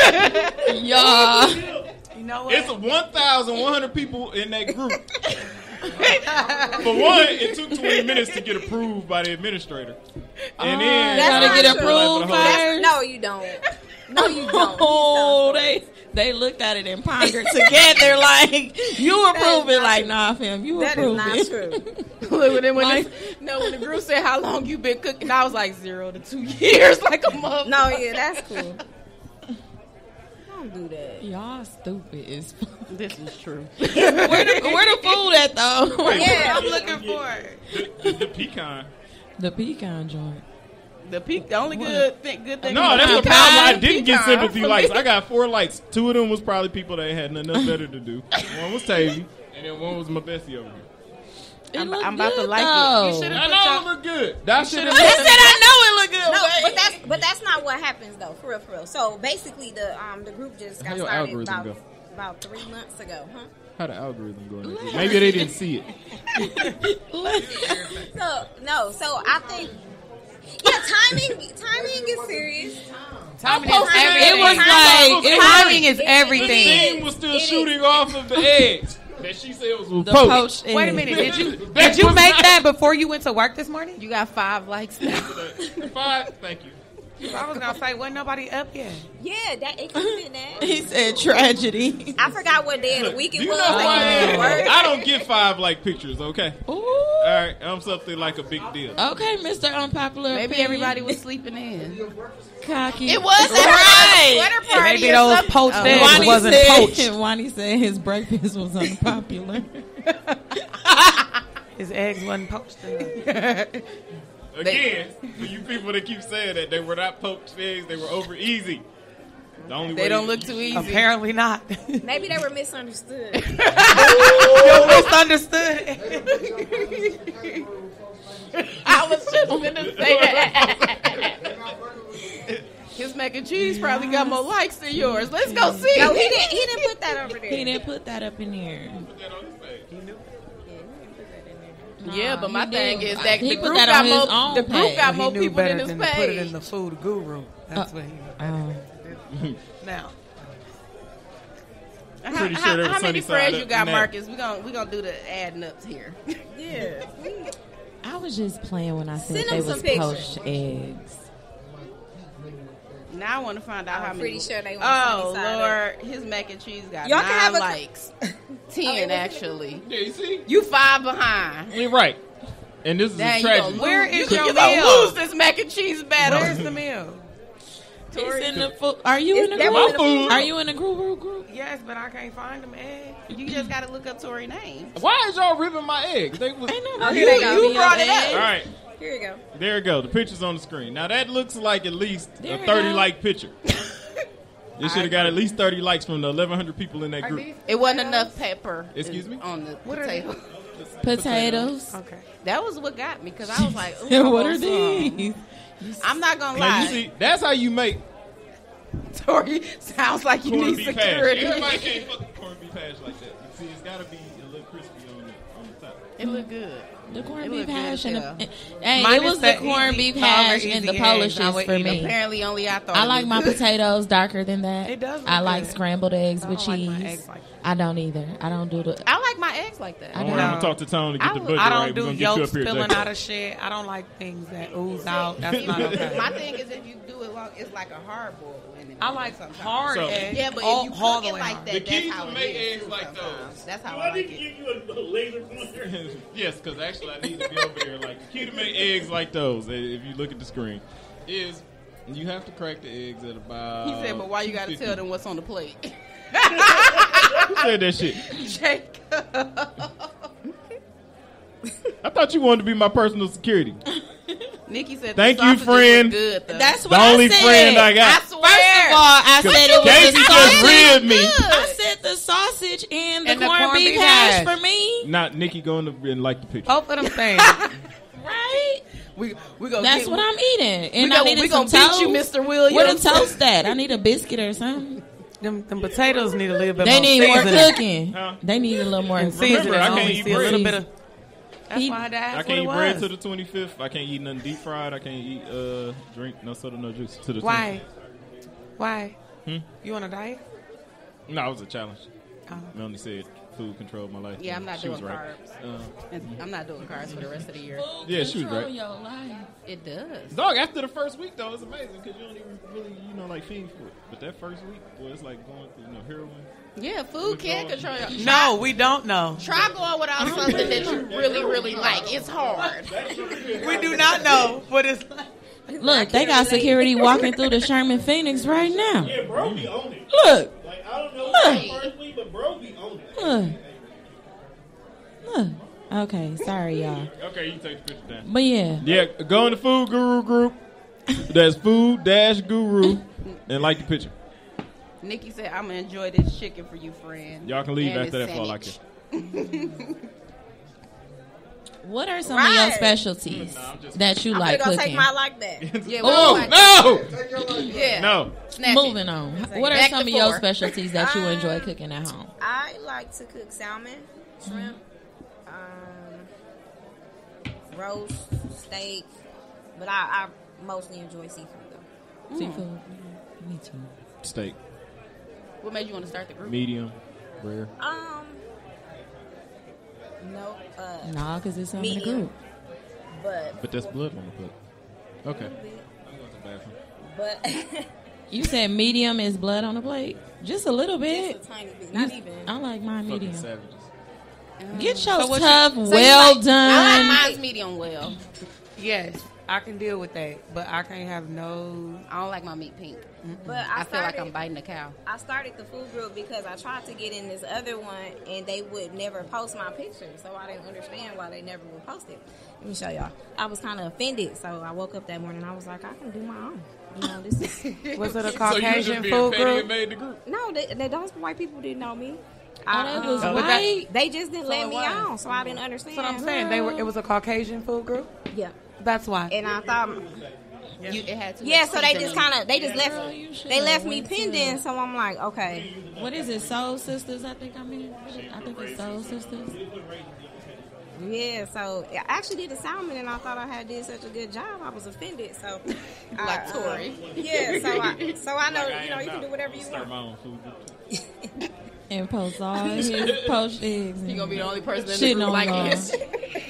Y'all. You know what? It's one thousand one hundred people in that group, For one, it took twenty minutes to get approved by the administrator, and then That's gotta not get true. approved That's- first. No, you don't. No, you don't. Oh, they they looked at it and pondered together like you approve it. Like nah, fam, you That is approve not it. true. Look, when, when Like- this, no, when the group said how long you been cooking, I was like zero to two years, like a month. No, yeah, that's cool. Don't do that. Y'all stupid as fuck. This is true. Where the, where the food at though? Yeah, I'm looking for it. the, the, the pecan. The pecan joint. The peak, the only good thing, good thing. No, about that's the pecan- problem. I didn't get pecan sympathy for likes. me. I got four likes. Two of them was probably people that had nothing better to do. One was Tavy, and then one was my bestie over here. It I'm, look I'm about to good, like though. it. You should I have know put it your, look good. That shit I is. said I know it look good. No, but- but that's but that's not what happens though. For real, for real. So basically, the um the group just How got your started algorithm about go? about three months ago, huh? How the algorithm going? Maybe they didn't see it. So no, so I think yeah, timing timing is serious. Timing Timing- is everything. It was like it Timing was is It- The everything. team was still shooting off of the eggs that she said was the poached. poached. Wait a egg. minute. Did you That did you was make not- that before you went to work this morning? You got five likes now. Five. Thank you. I was gonna say wasn't nobody up yet. Yeah, that it could have been that. He said tragedy. I forgot what day of the week Do it you was. know who I Like, am? it worked. I don't get five like pictures. Okay. Ooh. All right. I'm something like a big deal. Okay, Mister Unpopular. Maybe opinion. everybody was sleeping in. cocky. It was at right. her sweater party. Maybe or those something. poached Oh. eggs Wani wasn't said, poached. Wani said his breakfast was unpopular. His eggs wasn't poached enough. Again, for you people that keep saying that they were not poached eggs, they were over easy. The only They way don't you- look too easy. Apparently not. Maybe they were misunderstood. You misunderstood. I was just gonna say that. His mac and cheese probably got more likes than yours. Let's go see. No, he didn't. He didn't put that over there. He didn't put that up in here. Yeah, but my He thing did. is that He the put group that got on his more. own The group page. got He more knew people better than his than to put it in page. the food guru. That's what he. Oh. Now, How, Pretty how- sure they were how many sunny side friends up you got, in that. Marcus? We gonna we gonna do the adding ups here. Yeah. I was just playing when I said Send they him was some pictures. poached eggs. Now I want to find out I'm how many. pretty sure they want Oh sunny side Lord, his mac and cheese got Y'all nine can have a- likes, Oh, ten it was- actually. Yeah, you see? You five behind. You're right. And this is Dang, a you tragedy. gonna lose- Where you, is you your gonna meal? lose this mac and cheese battle. where's the meal? It's in the food. Are you in the It's group? definitely in the food. Are you in the group? group, group? Yes, but I can't find them eggs. You just gotta look up Tori name. Why is y'all ripping my eggs? They was, Ain't Oh, nobody here they go. ripping You brought your it up. eggs. all right, Here you go. there you go. The picture's on the screen. Now that looks like at least There a you thirty go. like picture. It should have got at least thirty likes from the eleven hundred people in that Are group. these- It wasn't enough pepper. Excuse in- me? on the What are potato. Potatoes. Okay. That was what got me because I was like, Ooh, I what want are some. these? I'm not gonna Now lie. you see, that's how you make Tori sounds like you corned need beef hash. security. Everybody can't fuck corned beef hash like that. You see, it's got to be a little crispy on the on the top. It looked good. The corned It beef look good hash as and hell. the, hey, Mine it is was the the corned easy- beef all the hash and easy the eggs. Polishes I would for eat them. me. Apparently, only I thought. I it like looked my good. potatoes darker than that. It does look I like good. scrambled eggs I with don't like cheese. my eggs like that. I don't either. I don't do the. I like my eggs like that. I All don't right, I'm know. gonna talk to Tone to get I the would- budget I don't right. We're do gonna get you up yolks here. spilling Jackie. out of shit. I don't like things that ooze out. That's not See, okay. My thing is if you do it long, it's like a hard boiled. in it I like sometimes. hard So- eggs. Yeah, but all, if you all cook the it way like hard. that, The that's key how to it make is eggs too like sometimes. those. That's how Do I I need like to it. give you a, a laser pointer? Yes, because actually I need to be over there. Like the key to make eggs like those, eh, if you look at the screen, is you have to crack the eggs at about. He said, but why you got to two fifty. tell them what's on the plate? Who said that shit? Jacob. I thought you wanted to be my personal security. Nikki said, Thank the you, sausages friend. look Good, though. That's The what only I said. friend I I got. swear. First of all, I said it was Casey the just sausage. read me. I said the sausage and the And the corned corned beef beef hash hash. for me. Not Nikki going to and like the picture. Both of them things. Right? we we gonna That's get, what I'm eating. we And gonna, I needed we some gonna toast. beat you, Mister Williams. Where the toast at? I need a biscuit or something. them, them potatoes need a little bit They more need more seasoning. cooking. Huh? They need a little more And seasoning. seasoning. I I can't only eat see a little bread. bit of. That's He- why I I asked can't eat what bread it to was. the twenty-fifth. I can't eat nothing deep fried. I can't eat uh drink no soda, no juice to the Why? Why? Hmm? You on a diet? twenty-fifth. No, it was a challenge. Oh. Melanie said food controlled my life. Yeah, I'm not she doing was right. carbs. Uh, And I'm not doing carbs for the rest of the year. Yeah, she was Control right. your life. It does. Dog, after the first week though, it's amazing because you don't even really, you know, like fiend for it. But that first week, boy, it's like going through, you know, heroin. Yeah, food can control your. No, we don't know. Try going without something that you really, really like. It's hard. We do not know what it's like. Look, they got security walking through the Sherman Phoenix right now. Yeah, bro be on it. Look, Like, I don't know Look. about the first week, but bro be on it. look, look. Okay, sorry, y'all. Okay, you can take the picture down. But yeah, Yeah, go in the Food Guru group. That's Food Dash Guru, and like the picture. Nikki said, "I'm gonna enjoy this chicken for you, friend." Y'all can leave And after this that for all I care. sandwich. what are some of your Right. specialties Nah, I'm just- that you I'm like gonna go cooking? take my like that. Yeah, we Oh like- no, Yeah, no! Snatch it. Moving on. What are Back some to of your four. specialties that you enjoy Um, cooking at home? I like to cook salmon, shrimp, um, roast, steak, but I, I mostly enjoy seafood though. Seafood. Me too. Steak, What made you want to start the group? medium, rare. Um, no, uh, Nah, because it's some in the Medium. group. but But that's blood on the plate. Okay. I'm going to the bathroom. but You said medium is blood on the plate? Just a little bit. just a tiny bit, not You- even. I like mine Fucking medium. savages. Get your what tough, you well like- done. I like mine's medium well. Yes, I can deal with that, but I can't have no. I don't like my meat pink. But I, I, feel like started- I'm biting a cow. I started the food group because I tried to get in this other one and they would never post my pictures. So I didn't understand why they never would post it. Let me show y'all. I was kind of offended. So I woke up that morning and I was like, I can do my own. You know, this is. Was it a So you was Caucasian just being food petty and group? made the group. No, they, they, those white people didn't know me. Oh, they was um, white? They just didn't So let it me was. on. So I didn't understand. That's what I'm saying. They were. It was a Caucasian food group. Yeah. That's why. And I thought, You, it had to yeah, so they just kind of, they just Girl, left, you should they have left me went to- pending. So I'm like, okay. What is it? Soul Sisters, I think I mean. I think it's Soul Sisters. Yeah, so I actually did the salmon, and I thought I had did such a good job. I was offended, so I, Like uh, Tori. yeah, so I, so I know, Like I you know, am you can now. do whatever you Start want. my own food group. And post all his poached eggs. You gonna be the only person in the Shitting group on like Mom. this.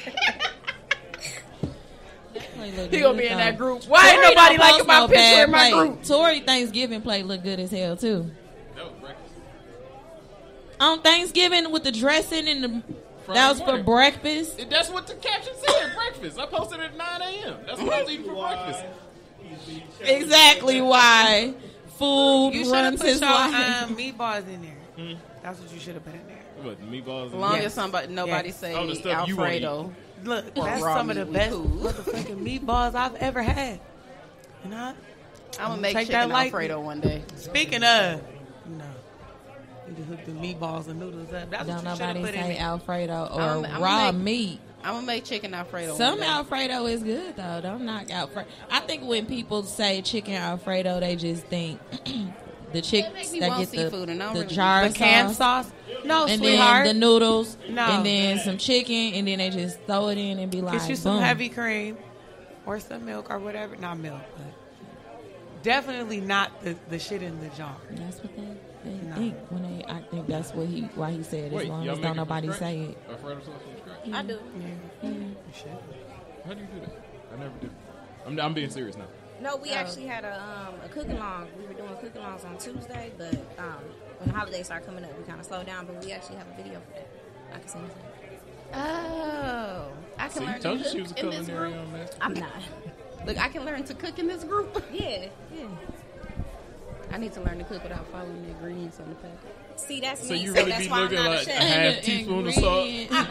He He gonna be in that group. Why ain't Tori nobody don't liking post my no picture bad in my plate. group? Tori Thanksgiving plate look good as hell too. That was breakfast. On Thanksgiving with the dressing and the that was for morning. breakfast. That's what the caption said. Breakfast. I posted it at nine a.m. That's what I was eating for breakfast. Exactly why food You should have runs put his your life. um, meatballs in there. That's what you should have put in there. What, the meatballs? As long Yes. as somebody, nobody Yes. say Oh, the stuff you wanna Alfredo. Look, Or that's raw some of the meat, we best cool. motherfucking meatballs I've ever had. You know? I'm gonna make Take chicken that lightly. Alfredo one day. Speaking of, no. You just hook the meatballs and noodles up. That's Don't what you should have nobody put in say there. Alfredo or I'm- I'm raw make- meat. I'm gonna make chicken Alfredo. Some one day. Alfredo is good though. Don't knock Alfredo. I think when people say chicken Alfredo, they just think the chicks makes me that want get the, seafood, and I don't the really- jar The canned sauce, sauce? No, and sweetheart. then the noodles, No. and then some chicken, and then they just throw it in and be like, Get you some boom. heavy cream or some milk or whatever. Not milk, but definitely not the, the shit in the jar. That's what they, they No. think when they. I think that's what he why he said. Wait, as long y'all as make don't it from nobody scratch? say it. Alfredo sauce from scratch? I do. Yeah. You should. How do you do that? I never did. I'm, I'm being serious now. No, we actually had a um, a cook along. We were doing cook alongs on Tuesday, but um, when the holidays start coming up, we kind of slowed down. But we actually have a video for that. I can send it to you. Oh, I can So you learn told to you she was cook a in this culinary group. on that. I'm not. Look, I can learn to cook in this group. Yeah, yeah. I need to learn to cook without following the ingredients on the packet. See, that's So me. you so really that's be why I'm looking not a like a chef. half teaspoon of salt?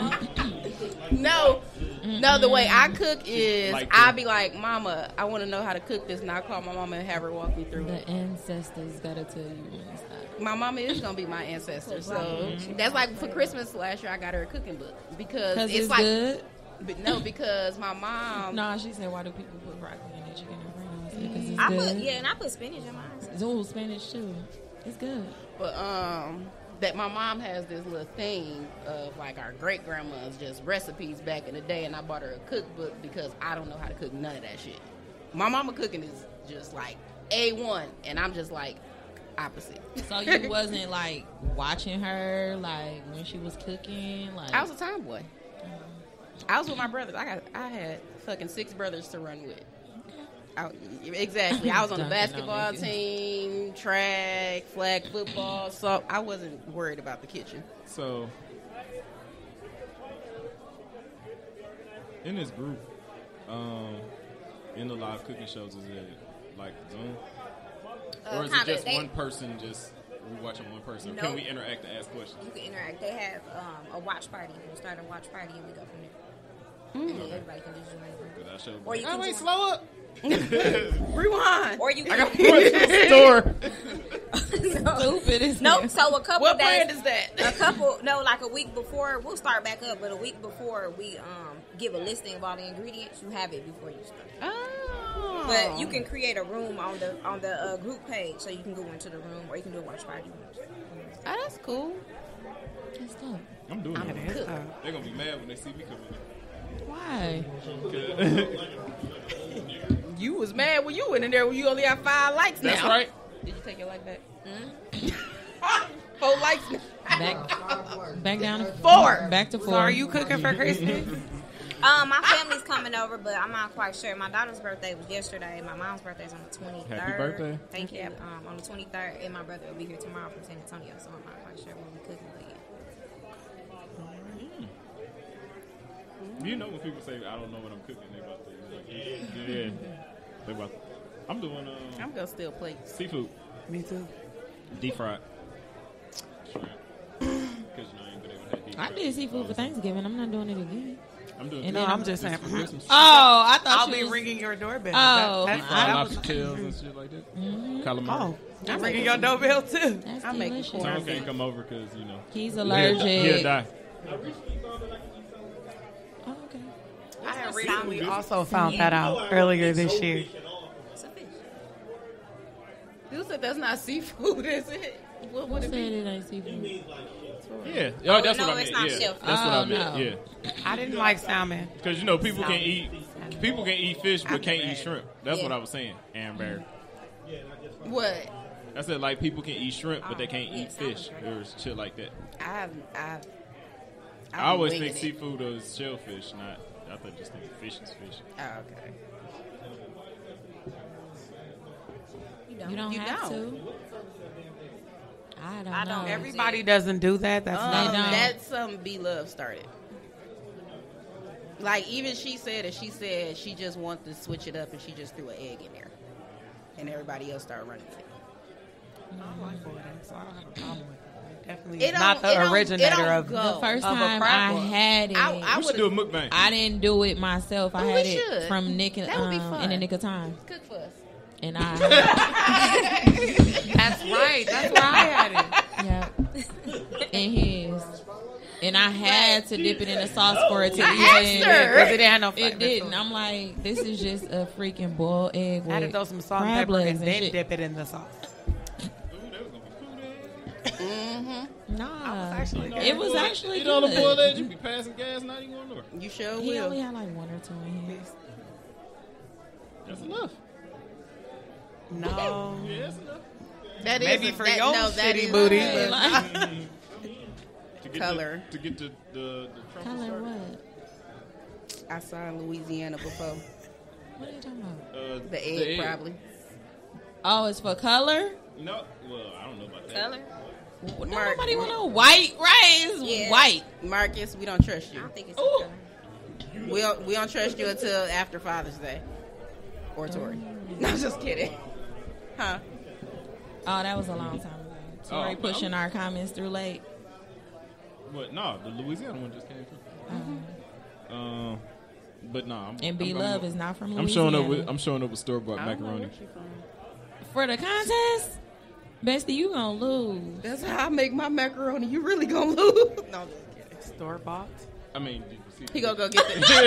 No, no. The way I cook is Like I'll the- be like, "Mama, I want to know how to cook this," and I'll call my mama and have her walk me through it. The ancestors gotta tell you when it's not. My mama is gonna be my ancestor, so that's like for Christmas last year. I got her a cooking book because Cause it's, it's, like good. but no, because my mom. No, she said, why do people put broccoli in their chicken Alfredo? I said, because it's I good. put yeah, and I put spinach in mine. Ooh, Spanish too. It's good. But um, that my mom has this little thing of like our great grandma's just recipes back in the day, and I bought her a cookbook because I don't know how to cook none of that shit. My mama cooking is just like A one, and I'm just like, opposite. So you wasn't like watching her like when she was cooking. Like I was a tomboy. I was with my brothers. I got I had fucking six brothers to run with. I, exactly. I was on the Dunking on basketball niggas. team, track, flag football. So I wasn't worried about the kitchen. So, in this group, um, in the live cooking shows, is it like Zoom? Uh, Or is it kinda, just they- one person just, we watching one person? Or Nope. can we interact and ask questions? You can interact. They have um, a watch party. We start a watch party and we go from there. And then everybody can just join. Because I showed Or you oh, can wait, join- slow up. Rewind. Or you I got can. Store. stupid as Nope. hell. So a couple What days. brand is that? A couple, no, like a week before, we'll start back up, but a week before we um give a listing of all the ingredients, you have it before you start. Oh. But you can create a room on the on the uh, group page, so you can go into the room, or you can do a watch party. Oh, that's cool. That's dope. I'm doing I'm it. a cook. They're going to be mad when they see me Why? coming in. You was mad when you went in there when you only have five likes now. That's right. Did you take your like back? Four likes now. Back, back down to Four. Back to So four. are you cooking for Christmas? Um, my family's coming over, but I'm not quite sure. My daughter's birthday was yesterday. My mom's birthday is on the twenty-third. Happy birthday. Thank you. Um, on the twenty-third, and my brother will be here tomorrow from San Antonio, so I'm not quite sure when we're cooking, but yeah. You know when people say, I don't know what I'm cooking, they about to, yeah, yeah. They about to, I'm doing um, I'm gonna steal plates. seafood, Me too. deep fried. Shrimp. Because you know, I ain't been able to have deep I fried. did seafood for Thanksgiving. I'm not doing it again. I'm doing And No, then I'm just saying. for Christmas. Oh, I thought I'll you be was, ringing your doorbell. Oh, That- Fried that's, that was, lobster tails and shit like that. Mhm. Calamari. oh, I'm ringing your doorbell too. That's I'm making delicious. Tom can't come over because, you know, He's he'll, allergic. he'll die. Oh, okay. I had recently also found that out earlier this year. It's a fish. You said that's not seafood, is it? What Who would said it be? it ain't seafood? Yeah, oh, that's no, what I it's meant. not Yeah, shellfish. that's what Oh, I meant. no. Yeah, I didn't like salmon. because you know people can eat people can eat fish but can't eat bad. shrimp. That's Yeah. what I was saying. Amber. What? I said like people can eat shrimp but they can't Yeah, eat fish or shit like that. I've, I've, I always think seafood is shellfish, not. I thought just think fish is fish. Oh, okay. You don't. You don't You have don't. to. I don't I don't. know. Everybody doesn't do that. That's Um, not. don't. That's something B Love started. Like even she said it. She said she just wanted to switch it up, and she just threw an egg in there, and everybody else started running with it. I like boiled eggs, so I don't have a problem with it. Definitely It not don't- it the don't- originator it don't of go. The first of a time crab I boil. had it, I- I, I We should do a mukbang. didn't do it myself. I Oh, had we it should. from Nick and, That would be um, fun. in the nick of time, Cook for us. and I That's right. That's where I had it. yeah, in his, and I had to dip it in the sauce for it to I even. asked her. Because it didn't have no flavor. It didn't. I'm like, this is just a freaking boiled egg I had to with throw some salt and crab pepper legs and then shit. dip it in the sauce. Nah, actually it was actually You know the boiled good. eggs, you be passing gas, not even going nowhere. You sure He will. only had like one or two in his. That's enough. No. Yeah, that's enough. That is Maybe a- for that, your no, that shitty is- booty, Hey, but- like, To get Color. The, to get the the, the truffle color started. what? I saw in Louisiana before. What are you talking about? Uh, The egg, probably. Oh, it's for color. No, well, I don't know about that. Color? Well, Mark- nobody want no white rice. Yeah. White. Marcus, we don't trust I you. don't think it's Ooh. color. We don't, we don't trust you until after Father's Day. Or Tori. No, just kidding. Huh? Oh, that was a long time ago. Oh, Tori I'm- pushing our comments through late. What? No, the Louisiana one just came through. Um, Um, but no, I'm, and B I'm, Love I'm, is not from I'm Louisiana. showing up with I'm showing up with store bought I don't know macaroni. where she from. For the contest, Bestie, you gonna lose. That's how I make my macaroni. You really gonna lose? No, I'm just kidding. Store bought. I mean, did you see? He gonna go get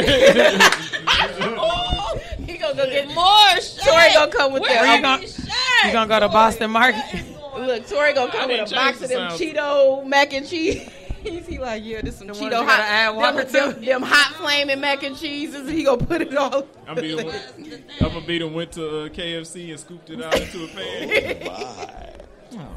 the. He gonna go get More shit. Tori gonna come with Where that. you gonna, you gonna go to Boston Market? Look, Tori gonna I come didn't with a box change of the them sound. Cheeto mac and cheese. He like, yeah, this some The Cheeto ones you hot, gotta add water them, to? them, them hot flaming mac and cheeses. He gonna put it all. I'm be the one. I'm gonna be the one went to uh, K F C and scooped it out into a pan. Oh,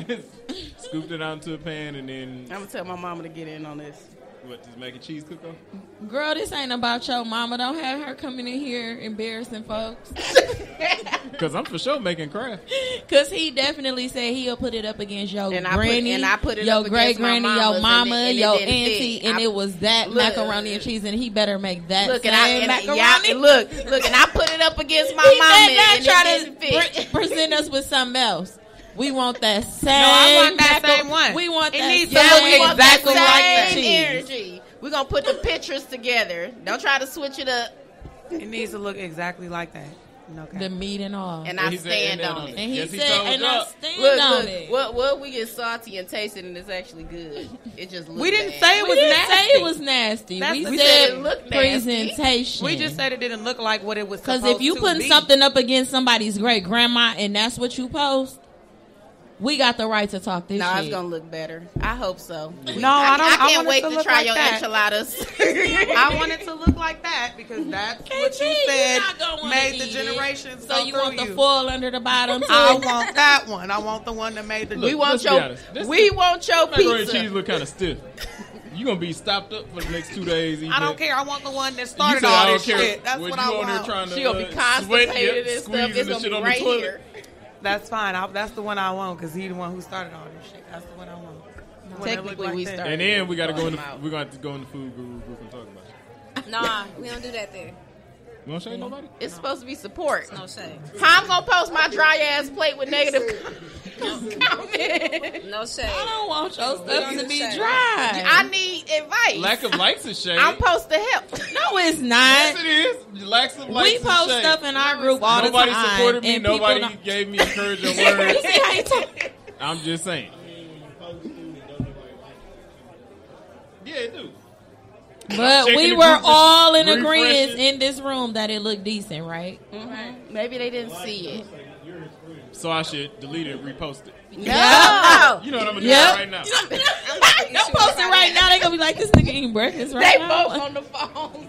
Scooped it out into a pan and then I'm gonna tell my mama to get in on this. what? Does mac and cheese cook off? Girl, this ain't about your mama. Don't have her coming in here embarrassing folks. Because I'm for sure making craft. Because he definitely said he'll put it up against your And I put- granny, and I put it your up great against my granny, mama's your and mama, it- and it your didn't auntie, fit. and I- it was that Look. macaroni and cheese, and he better make that Look, and same I and macaroni. y'all, and look, look, and I put it up against my he mama, said not and try it to didn't fit. pre- present us with something else. We want that same. No, I want that macar- same one. We want It that needs to same look we want that exactly like that. same cheese. energy. We're gonna put the pictures together. Don't try to switch it up. It needs to look exactly like that. No, The meat and all. And And I he said- stand and on then- it. And he Yes, he said, told and you. I stand Look, on look, it. what what we get salty and taste it, and it's actually good. It just looks We didn't bad. say it we was didn't nasty. say it was nasty. That's we the said thing. It looked nasty. presentation. We just said it didn't look like what it was supposed Because to if you putting be. something up against somebody's great grandma and that's what you post, we got the right to talk this No, shit. it's gonna look better. I hope so. We- No, I don't- I I can't want it wait to to, look try like your that. enchiladas. I want it to look like that because that's what K G, you you're said not gonna wanna made the eat generations it. go So you through want the you. foil under the bottom too? I want that one. I want the one that made the. we Look, want let's be your honest. This- we want your Macaroni and pizza. cheese look kind of stiff. You gonna be stopped up for the next two days. eating I don't that. care. I want the one that You started said, all I don't this care. shit. That's when what you I on there want. trying to She gonna be uh, constipated sweat, yep, and stuff. squeezing It's the gonna shit be on right the toilet. here. That's fine. I, that's the one I want because he's the one who started all this shit. That's the one I want. The one that look Technically, like we that. started. And then we got to go in. The, Throwing 'em out. we got to go in the food guru group and talk about it. Nah, we don't do that there. You want to shade nobody? It's supposed to be support. No shade. How I'm gonna post my dry ass plate with negative comments? No shade. I don't want your stuff don't to do be shade. dry. I need advice. Lack of likes is shade. I'm supposed to help. no, it's yes, not. it is. Lack of likes We is post shade. stuff in our group all Nobody the time. supported me. and people Nobody don't- gave me encouraging words. See how you talk? I'm just saying. Yeah, it do. But checking we the were group, just all in refreshing. agreement in this room that it looked decent, right? Mm-hmm. Maybe they didn't see it. So I should delete it and repost it. No. You know what I'm gonna do Yep. right now. Don't post it right now. They gonna be like, this nigga eating breakfast right They now. both on the phone.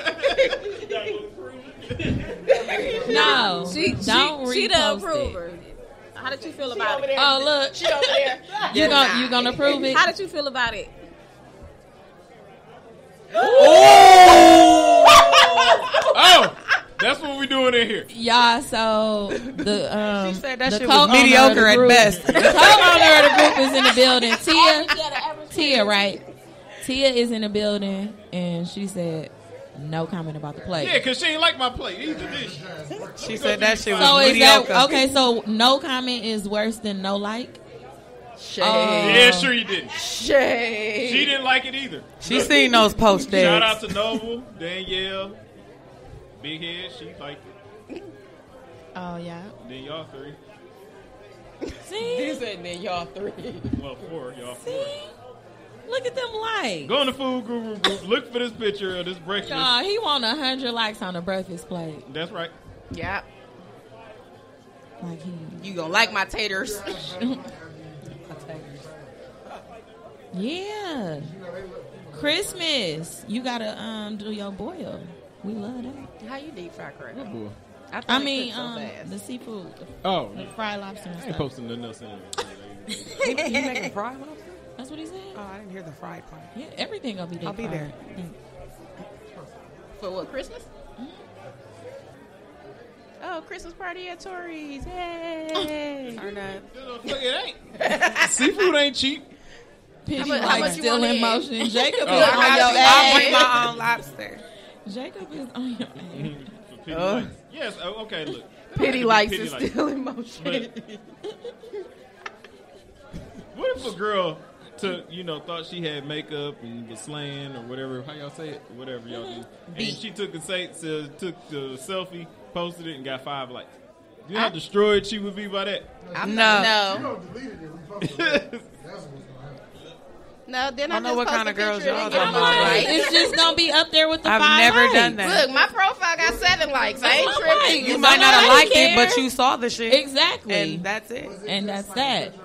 No, She, don't she, she the repost approver. it. How did you feel She about over it? there. Oh look, She over there. you gonna you gonna prove it? How did you feel about it? Oh, that's what we doing in here. Yeah, so the um She said that the shit was co-owner mediocre of the at group- best. The co-owner of the group is in the building. Tia, Tia, right? Tia is in the building, and she said no comment about the plate. Yeah, cause she ain't like my plate. Eat the dish. She said that shit was So is mediocre. that okay? So no comment is worse than no like. Shade. Oh. Yeah, sure you didn't. Shade. She didn't like it either. She seen those posts there. Shout out to Noble, Danielle, Big Head. She liked it. Oh yeah. Then y'all three. See, This ain't then y'all three. Well, four. Y'all four. see, look at them likes. Go in the food guru group. Look for this picture of this breakfast. Y'all, he want a hundred likes on the breakfast plate. That's right. Yeah. Like he. You gonna like my taters. Yeah. Christmas. You gotta um do your boil. We love that. How you deep fry crab? That boy. I, thought I it mean, cooked so um, fast. the seafood, Oh, the fried lobster and I ain't stuff. posting nothing else in there. He, he making fried lobster? That's what he said. Oh, I didn't hear the fried part. Yeah, everything gonna be deep I'll be fried. there. For what, Christmas? Oh, Christmas party at Tori's. Yay. Or not. Look, it ain't. Seafood ain't cheap. Pity How much- how like much you still want in in? motion. Jacob Oh. is on I your see. I'll ass. bring my own lobster. Jacob is on your ass. For pity Oh. likes. Yes. Oh, okay. Look. Pity likes Pity is likes. still in motion. What if a girl took, you know, thought she had makeup and was slaying or whatever, how y'all say it, whatever y'all do, and she took a say, so, took the selfie, posted it, and got five likes. You know how destroyed she would be by that? I'm No. not, You no. don't delete it and repost it. That's what's gonna happen. No, then I I, know just what post kind a of girls picture and y'all get talking them about. all Right. likes. It's just gonna be up there with the I've five never likes. done that. Look, my profile got seven likes. I ain't tripping. You It's might not have nobody liked it, care. but you saw the shit. Exactly. And that's it. And that's that.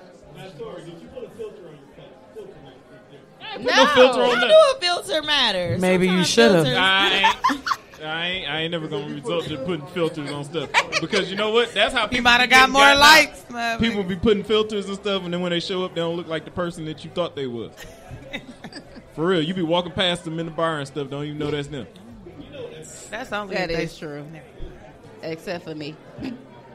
Put no filter on How that. do a filter matter? Maybe you Sometimes should've. filters- I ain't, I ain't, I ain't never gonna result to putting filters on stuff because you know what? That's how people You might be have got getting more gotten out. likes. motherfucker. People be putting filters and stuff, and then when they show up, they don't look like the person that you thought they was. For real, you be walking past them in the bar and stuff, don't even know that's them. That's only That if they- is true. Except for me. Oh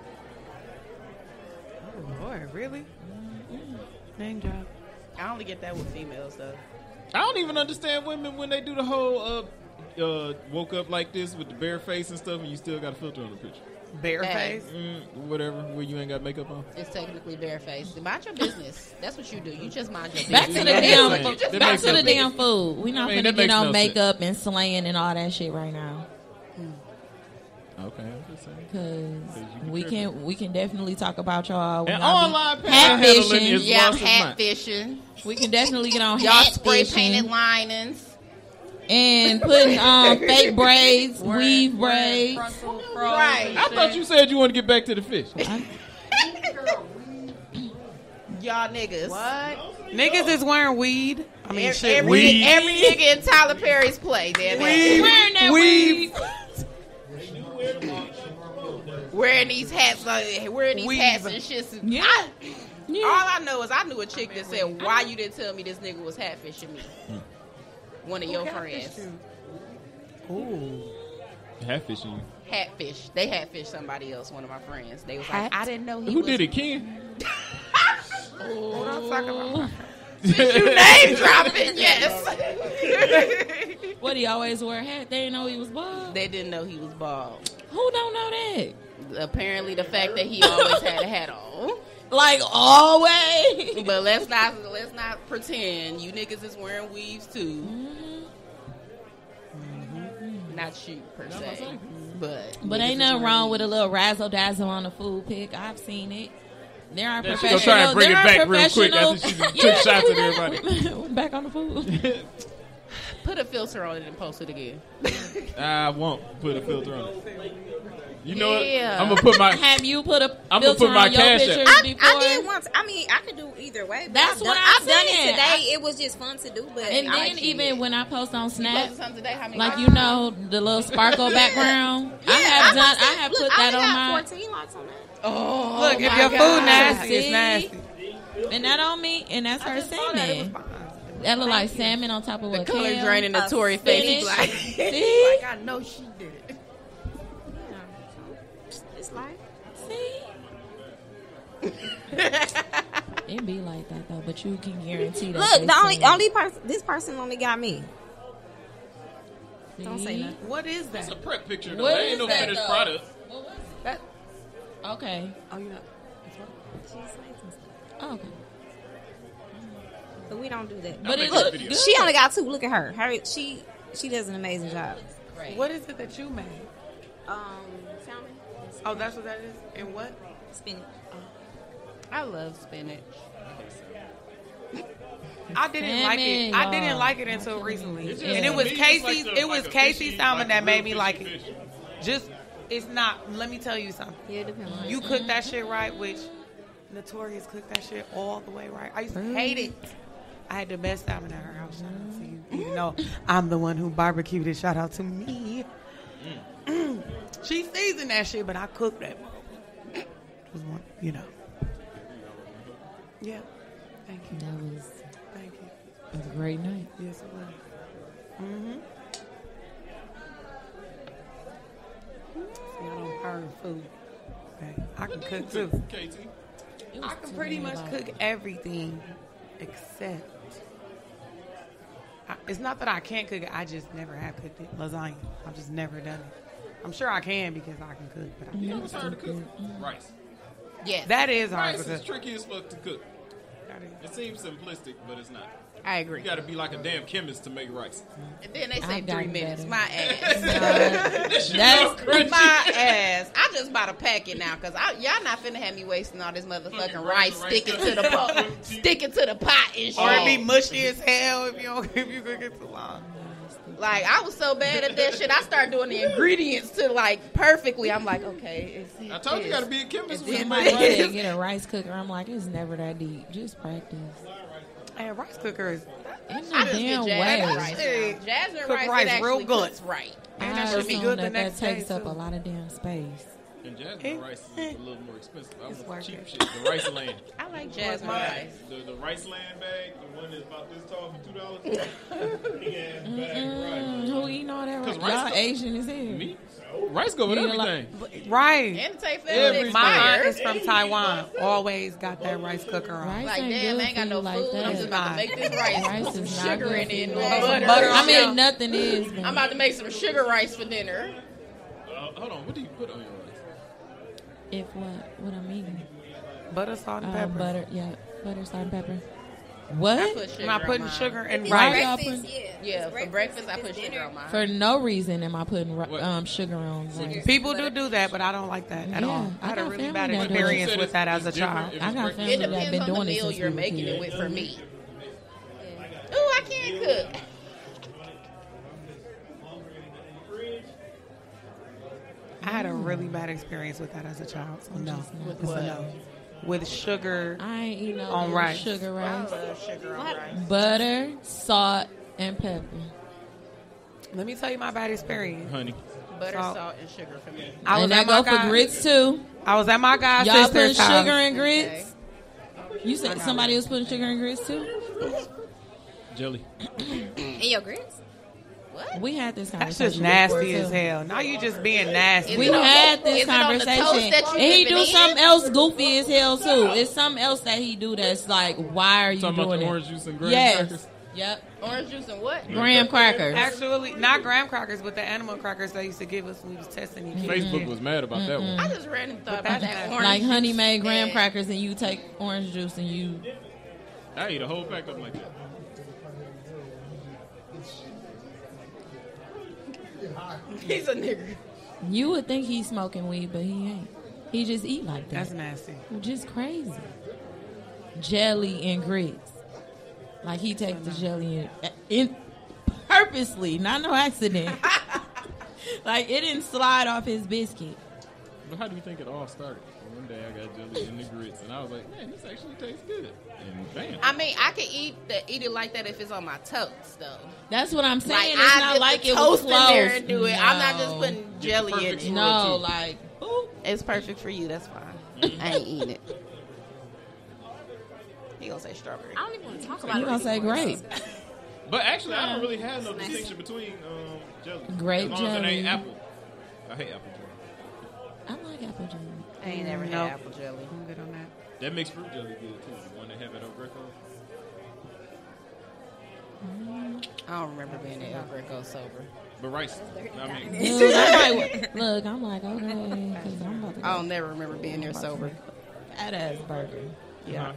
Lord, really? Name drop. I only get that with females though. I don't even understand women when they do the whole uh, uh, woke up like this with the bare face and stuff, and you still got a filter on the picture. Bare Hey. face. Mm, whatever, where you ain't got makeup on. It's technically barefaced. Mind your business. That's what you do. You just mind your Back to business. the That damn, makes sense. That back makes to the sense. damn food. We not I mean, finna that get makes on no makeup and slaying and all that shit right now. Okay, I'm just saying. Cause you be we tripping. can we can definitely talk about y'all. We And not be online panhandling catfishing. is Yeah, I'm lost its mind. hatfishing. We can definitely get on Y'all spray painted hatfishing linings. and putting um fake braids, Wearing- weave wearing braids. frontal froze Right. and I shit. thought you said you wanted to get back to the fish. Y'all niggas. What? Niggas is wearing weed. I mean, Every, shit. every, weed. every nigga in Tyler Perry's play, damn it. Weed. Wearing that Weed. weave. Wearing these hats, uh, wearing these Weave. hats and shit. Yeah. I, Yeah. All I know is I knew a chick that said, "Why you didn't tell me this nigga was hatfishing me?" One of your friends. Ooh. Hatfishing you. Hatfish. They hatfish somebody else. One of my friends. They was like, Hat? "I didn't know he Who was." did it, Ken? Oh, don't talk about Name dropping, yes. What, he always wear a hat? They didn't know he was bald. They didn't know he was bald. Who don't know that? Apparently, the fact that he always had a hat on. Like always. But let's not let's not pretend you niggas is wearing weaves too. Not you per se, but But niggas ain't is nothing wearing wrong with a weaves. little razzle dazzle on the food pic. I've seen it. There are Yeah, she professional. gonna try and bring there it are back real quick professional- after she took Yeah, shots we at everybody. got- Back on the food. Put a filter on it and post it again. I won't put a filter on it. You know Yeah. what? I'm gonna put my. Have you put a I'm gonna filter put my on your cash app. pictures I, before? I did once. I mean, I could do either way. But That's I've what done, I'm I've done saying. it today. I- it was just fun to do. But And I then can't. even when I post on Snap, Posted something today. How many? like likes? you know the little sparkle background, I have done. I have Look, put I that only on got my. fourteen likes on that. Oh, Look, if my your God. food nasty, See? it's nasty. And that on me, and that's her I just saw that. It was salmon. fine. That look like salmon on top of The what? color kale? draining the a Tory face. He's spinach. like, See? like, I know she did it. It's like It be like that though, but you can guarantee that. look. they The only salmon. only person. This person only got me. Don't say See? nothing. What is It's a that? prep picture though. What That ain't is no that, finished though? product. That. Okay. Oh, you know. Oh, okay. But we don't do that. But make it that look video. good. She only got two. Look at her. Her she she does an amazing job. What is it that you made? Um, salmon, Oh, that's what that is. And what? spinach. I love spinach. I didn't like it. Salmon, I didn't y'all. like it until recently, It's and just- it was to me, it's like Casey's. the- It was like a Casey's fishy- salmon like that real made me fishy like it. fish. Just, it's not. Let me tell you something. Yeah, it depends on You cook that shit right, which Notorious cooked that shit all the way right. I used to hate it. I had the best salmon at her house. Shout out to you. Even though I'm the one who barbecued it. Shout out to me. She seasoned that shit, but I cooked that. It was one, you know. Yeah. Thank you. That was, Thank you. that was a great night. Yes, it was. Mm-hmm. See, I don't burn food. Okay. I can cook too. K T. It was I can too pretty many much about cook everything except. I, it's not that I can't cook it. I just never have cooked it. Lasagna. I've just never done it. I'm sure I can because I can cook, but I You know what's hard to cook? Rice. Yes, that is hard Rice to is cook. tricky as fuck to cook. That is- It seems simplistic, but it's not. I agree. You got to be like a damn chemist to make rice. And then they say I've three gotten minutes. better. My ass. That's My ass. I just bought a packet now because y'all not finna have me wasting all this motherfucking rice sticking to the pot, sticking to the pot and shit. Or it be mushy as hell if you don't, if you cook it too long. Like I was so bad at that shit, I started doing the ingredients to like perfectly. I'm like, okay, it's I told you, you got to be a chemist when you It's make this. rice. to get a rice cooker. I'm like, it's never that deep. Just practice. And rice cooker is Ain't I no just damn get way. jasmine rice. Hey, now. Jasmine cook rice, rice it real actually good. cooks right. And I that should be assume good that the next that takes day, up too. a lot of damn space. And jasmine Eh, rice is eh. a little more expensive. I It's want the cheap worth shit. The rice land. I like jasmine mine? rice. The, the rice land bag, the one that's about this tall for two dollars. Big ass bag of rice. Mm, who eating all that? Cause Rice? rice Y'all go- Asian as hell. Me? Rice go with You like- everything. Right. And it tastes Everything. My aunt fire. is from Taiwan. Always got that rice cooker on. Rice Like, ain't damn, good I ain't got for no you like food. I'm that. just about to make this rice. Rice Put some is not sugar good in for it you. and Butter. butter. I on mean, them. nothing is. but- I'm about to make some sugar rice for dinner. Uh, hold on, what do you put on your rice? If what? What I'm eating? Butter, salt, and Uh, pepper. butter, yeah, butter, salt, and pepper. I What? put sugar I'm not on putting mine. sugar and If Right. it's rice. breakfast, Y'all yeah. Yeah, If for it's breakfast I if put it's sugar dinner, on mine. For no reason am I putting ri- What? um sugar on rice. People do do that, but I don't like that at Yeah, all. I I had a got really family bad that do it. experience You said with that it's- as a it's different child. if I it's got breakfast. family It that depends been on the doing it meal since you're we were making kids. it with for me. Ooh, I can't cook. I had a really bad experience with that as a child. So no, With it's a what? no. With sugar. I ain't eating no On little rice. sugar I rice. love sugar on rice. Butter, salt, and pepper. Let me tell you my bad experience. Honey. Butter, Salt. salt, and sugar for me. I was And at that my go for god- grits too. I was at my god Y'all put sister's sugar house. and grits. You said somebody was putting sugar and grits too. Jelly. In your grits? What? We had this That's conversation. just nasty before, as too. hell. Now you just being nasty. We Is it on had the- this is it on the toast conversation, that you and he dip it do in? something else goofy as hell too. It's something else that he do that's like, why are you Talking about doing the it? orange juice and graham yes. crackers? Yep. Orange juice and what? Graham crackers. Actually, not graham crackers, but the animal crackers they used to give us when we was testing each Facebook was mad about that one. I just randomly thought But about that's that not- orange Like honey juice made graham and- crackers, and you take orange juice and you. I eat a whole pack of them like that. He's a nigger. You would think he's smoking weed, but he ain't. He just eat like that. That's nasty. Just crazy. Jelly and grits. Like he take the jelly in, in purposely, not no accident. Like it didn't slide off his biscuit. But how do you think it all started? One day I got jelly in the grits, and I was like, man, this actually tastes good. And bam. I mean, I could eat the, eat it like that if it's on my toast, though. That's what I'm saying. Like, it's I not dip like the it was toast in close. there and do it. I'm not just No. putting Get the jelly in perfect it. swirl. No, too. like Ooh, it's perfect for you. That's fine. I ain't eating it. He gonna say strawberry. I don't even want to talk about you it. gonna say anymore. grape. But actually, I don't really have no distinction between um, jelly. Grape as long as it ain't jelly. apple. I hate apple jelly. I like apple jelly. I ain't never had Nope. apple jelly. I'm good on that. That mixed fruit jelly good too. The one that have it over Greco. I don't remember being at El Greco sober. But rice. I mean, Dude, I'm like, look, I'm like, okay, because I'm about to go I don't never remember being there sober. fat ass burger. Yeah.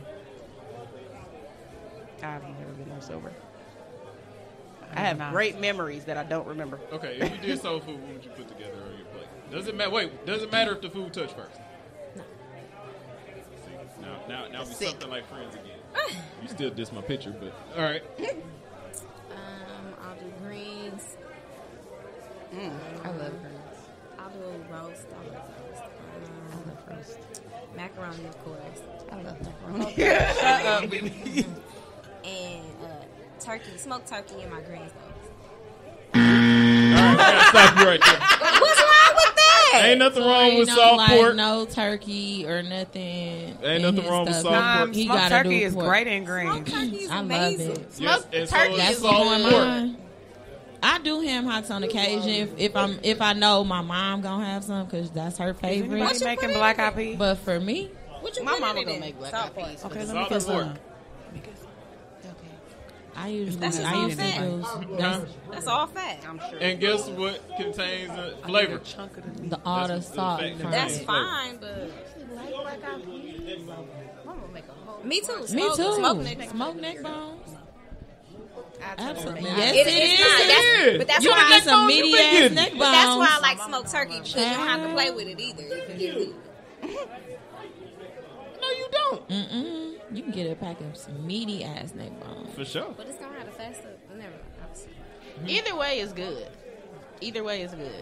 I've never been there sober. I have Nah. great memories that I don't remember. okay, if you did soul food, what would you put together on your plate? Does it matter? Wait, does it matter if the food touch first? No. See, now, now, now we Sick. something like friends again. You still diss my picture, but all right. Um, I'll do greens. Mm, I love greens. I'll do roast. I love roast. I Um, love roast. macaroni, of course. I love macaroni. Shut up, baby. And uh, turkey, smoked turkey in my greens, though. All right, I gotta stop you right there. What's wrong with that? Ain't nothing So wrong he with don't salt like pork. no turkey or nothing. Ain't in nothing his wrong with stuff. salt Um, pork. He smoked gotta turkey do is pork. great in Smoked greens. turkey is I love amazing. it. Yes, Smoked and so turkey is That's is what's salt on pork. mine. I do ham hocks on occasion if, if I'm if I know my mom gonna have some because that's her favorite. Anybody making black eyed peas? But for me, What you My put in mama it gonna in? make black Salt eyed pork. peas. Okay, let me Salt get or pork? some. I usually That's just I all usually fat. do Huh? that's That's all fat. I'm sure. And guess what contains uh, flavor? A chunk of the meat. the all the That's the salt. fact. from That's it. fine, but Mama make a whole. me too. Me Smoke- too. Smoke neck. Smoke neck bones. Absolutely. Absolutely. Yes, It, it it's is. not. That's, but that's You why can I get some bones you meaty been ass getting? neck bones. But that's why I like smoked turkey because you don't have to play with it either. You can get meat. No, you don't. Mm-mm. You can get a pack of some meaty ass neck bones. For sure. But it's gonna have to fast up. Never. Either way is good. Either way is good.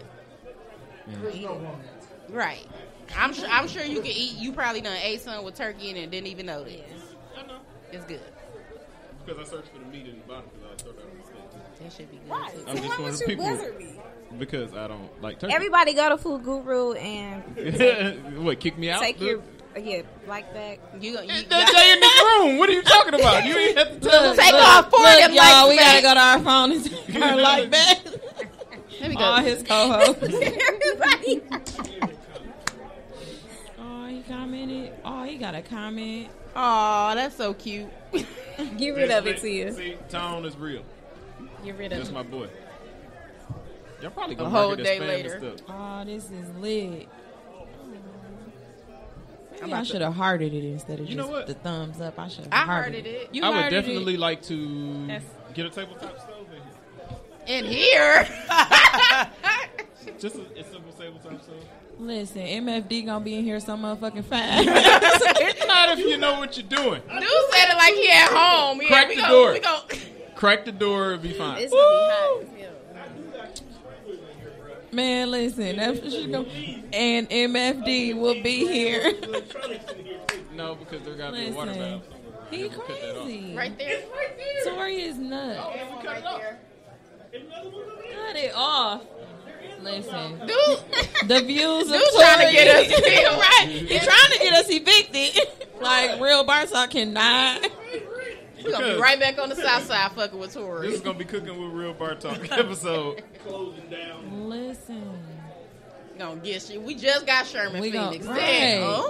Right. I'm sure. I'm sure you can eat. You probably done ate some with turkey in it and didn't even know this. It's good. because I searched for the meat in the bottom because I thought that was steak. That should be good. Right. too. I'm So just why one of would the you people buzzer me? because I don't like turkey. Everybody go to Food Guru and What, kick me out? take your uh, yeah black bag. You gonna you That day in this room. What are you talking about? You ain't have to tell Look, us. Take look, off four of look, them y'all. lights We gotta back. go to our phone and take our light back. Let me go. All his co-hosts. Everybody. Oh, he commented. Oh, he got a comment. Aw, that's so cute. Get rid of it, Tia. See, Tone is real. Get rid That's of my it. boy. Y'all probably A gonna whole mark it as day spam later. and stuff. Oh, this is lit. Maybe I'm I about should have hearted it instead of You just know what? the thumbs up. I should have I hearted hearted it. You I would hearted definitely it. like to That's- get a tabletop stove in here. In here. Just a, a simple tabletop stove. Listen, M F D gonna be in here some motherfucking fast. Not if you know what you're doing. Dude said it like he at home. Yeah, Crack we the go, door. We go. Crack the door, it'll be fine. It's gonna be hot as hell. Man, listen, that's what she's gonna. And M F D will be here. No, because there got to be a water Listen, valve. he We'll cut that off. crazy. Right there. Tori is nuts. Right there. Cut it off. Listen, Dude. the views of Dude's Tori. trying to get us right. He's trying to get us evicted. Like real Bartok cannot. We're going to be right back on the south side fucking with Tori. This is going to be Cooking with Real Bar Talk episode. Listen. Gonna get shit. We just got Sherman We gon- Phoenix. right. Damn.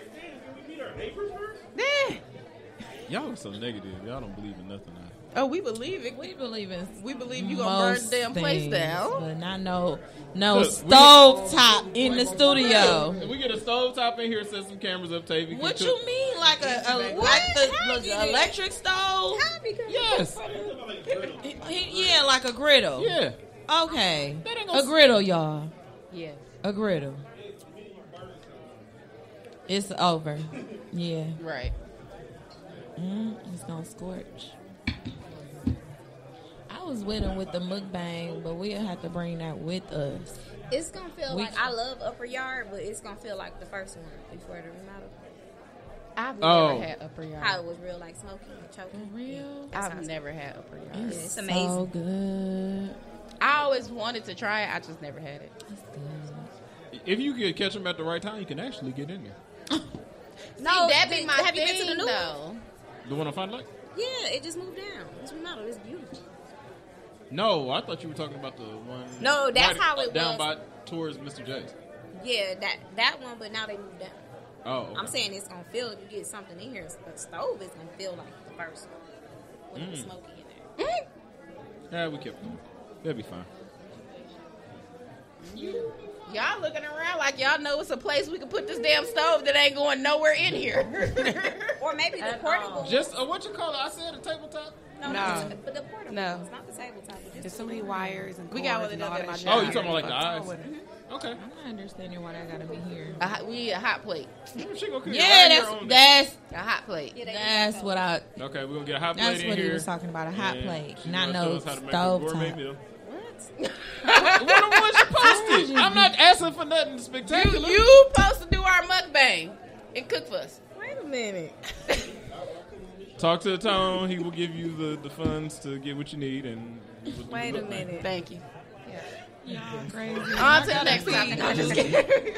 Damn. Y'all are so negative. Y'all don't believe in nothing. I Oh, we believe it. We believe in We believe you gonna burn the most damn place things, down. but not no no Look, we- stove top in the studio. If we get a stove top in here, set some cameras up, Tavy. can What cook. you mean, like a, a What? like the, How the you did- electric stove? Yes. He- he- yeah, like a griddle. Yeah. Okay, That ain't gonna a griddle, y'all. Yeah. A griddle. It's over. Yeah, Right. mm, it's gonna scorch. I was with him with the mukbang, but we'll have to bring that with us. It's gonna feel We- like I love Upper Yard, but it's gonna feel like the first one before the remodel. I've Oh. never had upper yard. How it was real, like smoking and choking. Real. That's how I've it's- never had upper yard. Yeah, It's, it's so amazing. good. I always wanted to try it. I just never had it. It's good. If you can catch them at the right time, you can actually get in there. No, See, that be th- my have you thing, been to the new one? though. The one on Fond du Lac? Yeah, it just moved down. It's remodeled. It's beautiful. No, I thought you were talking about the one. No, that's right how it down was. by towards Mister J's. Yeah, that that one, but now they moved down. Oh, okay. I'm saying it's gonna feel. You get something in here. A stove is gonna feel like the first one with the Mm. smoky in there. Yeah, we kept going. That'd be fine. Y'all looking around like y'all know it's a place we can put this damn stove that ain't going nowhere in here. Or maybe the At portable. all. Just uh, what you call it? I said a tabletop. No, No. no, but the portable. No. It's not the tabletop. It's just There's so many wires and We got cords one of and them all at my that shit. job. Oh, you talking about like the What's eyes? wrong with it? Okay. I'm not understanding why that gotta be here. a hot, we need a hot plate. She gonna cook it Yeah, right that's here on that's A hot plate. Yeah, they that's use what I. there. Okay, we're gonna get a hot plate That's in what he here. was talking about. A hot and plate, she's not gonna show no us how to make a stove gourmet top. meal. What? What the ones you posted? I'm not asking for nothing You, spectacular. you supposed to do our mukbang and cook for us. Wait a minute. Talk to the Tone. He will give you the, the funds to get what you need. And we'll do Wait the a mukbang. minute. Thank you. Y'all crazy. On to the next topic. I'm just kidding.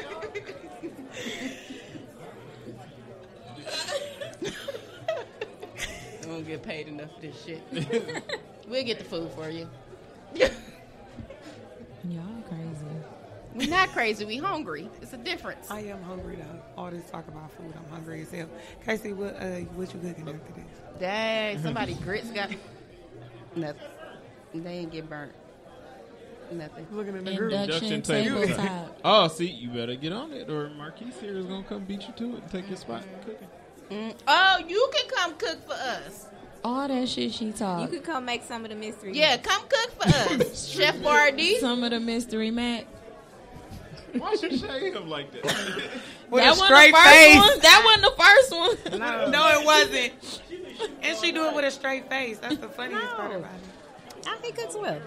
I don't get paid enough for this shit. We'll get the food for you. Y'all crazy. We're not crazy. We hungry. It's a difference. I am hungry though. All this talk about food, I'm hungry as hell. Casey, what uh, what you cooking after this? Dang, somebody grits got nothing. They ain't get burnt. Nothing. Looking in the Induction Induction table. tabletop. Oh, see, you better get on it, or Marquise here is gonna come beat you to it and take your spot cooking. Mm. Oh, you can come cook for us. All that shit she You talked. could come make some of the mystery. Yeah, come cook for us, Chef Bardi. Some of the mystery Mac. Why she shade him like that? With that a wasn't straight the first face. one. That wasn't the first one. No, no, it wasn't. And she do it with a straight face. That's the funniest No. part about it. I think it's well.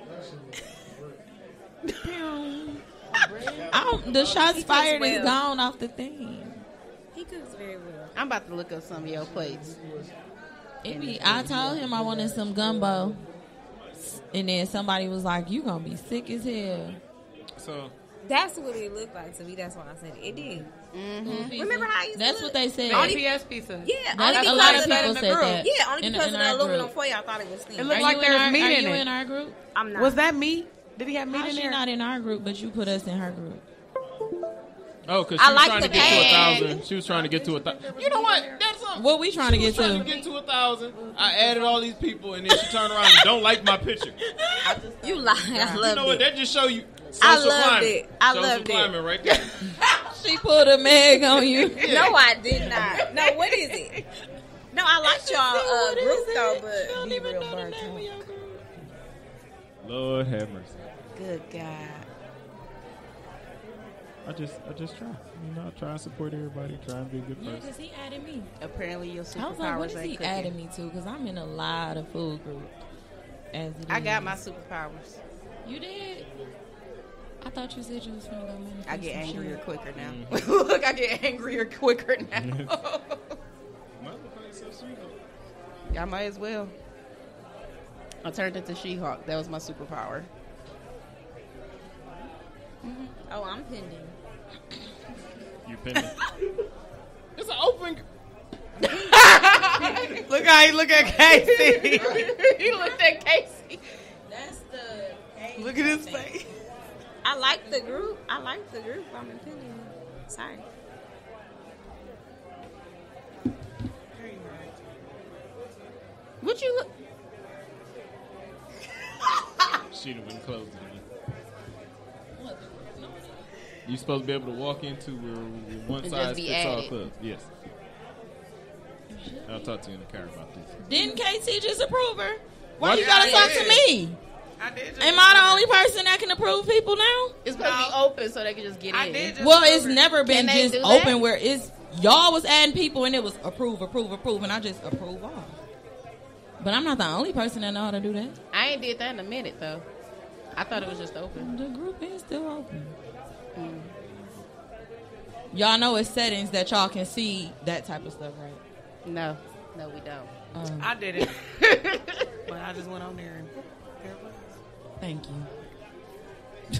I don't, the shots He fired cooks is well. gone off the thing. He cooks very well. I'm about to look up some of your plates. It be, I told him I wanted some gumbo, and then somebody was like, "You gonna be sick as hell." So That's what it looked like to me. That's why I said it. It did. Mm-hmm. Remember how I used That's to what look? they said. Only- P S pizza. Yeah, That's- only a because lot of of people the, said group. that. Yeah, only In- because in of our the aluminum group. foil. I thought it was thin. It looked Are like you there's in our, meat are in you it. in our group? I'm not. Was that meat? Did he have meat How in she there? not in our group, but you put us in her group? oh, because I she was like trying the to get to a bag. thousand. She was trying to get to a thousand. You know what? That's something. What we trying to She get was trying to? to get to a thousand. I added all these people, and then she turned around and don't like my picture. You lie. I loved You know what? it. That just show you. I social loved climate. it. I Social loved it. climate right there. She pulled a Meg on you. No, I did not. No, what is it? No, I like y'all uh, What is group it? though, She but don't be even real know the bird name of talk. your group. Lord have mercy. Good God. I just, I just try. You know, I try and support everybody. Try and be a good Yeah, person. because he added me. Apparently your I was like, what superpowers is ain't he cooking. adding me to? Because I'm in a lot of food groups. As it I got is. my superpowers. You did? I thought you said you was finna go manifest I get some angrier shit. quicker now. Mm-hmm. Look, I get angrier quicker now. Motherfucker, so sweet. I might as well. I turned into She-Hulk. That was my superpower. Oh, I'm pending. You pending? It's an open. Look how he look at Casey. He looked at Casey. That's the. Look at his face. I like the group. I like the group. I'm in pending. Sorry. What you look? She'd have been closed. You supposed to be able to walk into where one And size just be fits all added. club. Yes. I'll talk to you in the car about this. Didn't K T just approve her? Why What? you gotta Yeah, talk yeah. to me? I did just Am I the only person that can approve people now? It's supposed to be open so they can just get I in. did just Well, it's approve it. never been Can they just do that? open where it's y'all was adding people and it was approve, approve, approve, and I just approve all. But I'm not the only person that know how to do that. I ain't did that in a minute though. I thought it was just open. The group is still open. Y'all know it's settings that y'all can see that type of stuff, right? No, no, we don't. Um, I did it. But I just went on there and there it was. thank you.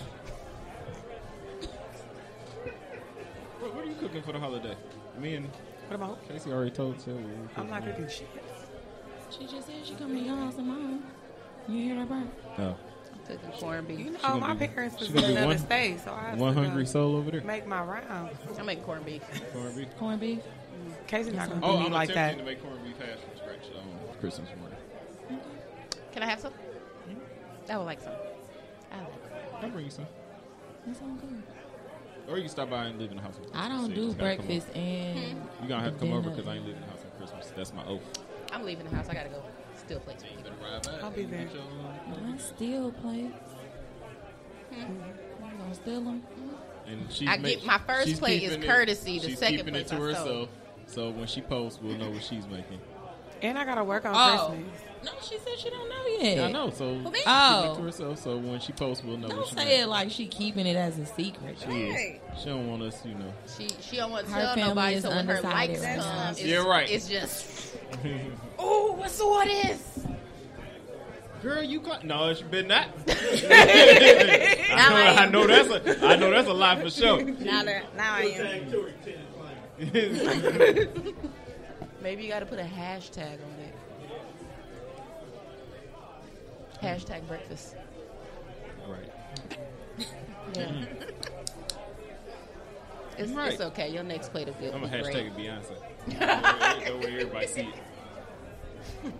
What, what are you cooking for the holiday? Me and What about? Casey already told Sarah. we were I'm not cooking. cooking shit. She just said she coming to your house tomorrow. You hear that, bro? Oh, Cooking corned beef. You know, gonna my be- parents she is gonna in be another one- state, so I have one to go hungry soul over there. make my rounds. I'm making corned beef. Corned beef. Corned beef. Casey's not gonna Oh, do me I'm like that. attempting to make corned beef hash from scratch on Christmas morning. Can I have some? I would like some. I like I'll bring you some. That sound good. Or you can stop by and live in the house. with me. I So don't you do just gotta come breakfast over. and You gonna have to come over dinner. because I ain't living in the house on Christmas. That's my oath. I'm leaving the house. I gotta go. Still place for You people. better ride back. I'll be You there. get your, uh, I steal plates. You gonna steal them? And she's I make- get- my first she's plate is keeping it- courtesy, the she's second keeping it place to I sold. herself. So when she posts, we'll know what she's making. And I gotta work on Oh. Christmas. No, she said she don't know yet. Yeah, I know. So me? she's keeping Oh. it to herself. So when she posts, we'll know Don't what she say making. it like she keeping it as a secret. She is. She don't want us, you know. She she don't want to Her tell family nobody. is So when her undecided likes right come, now. it's, You're right. It's just. Oh, what's the what is? Girl, you got no. She been not. Now I, I know, I am. know that's a. I know that's a lot for sure. Now that now I am. Maybe you got to put a hashtag on it. Hashtag breakfast. Right. Yeah. It's, Right. it's okay. Your next plate will be I'm a great. hashtag it Beyonce. That way everybody see it.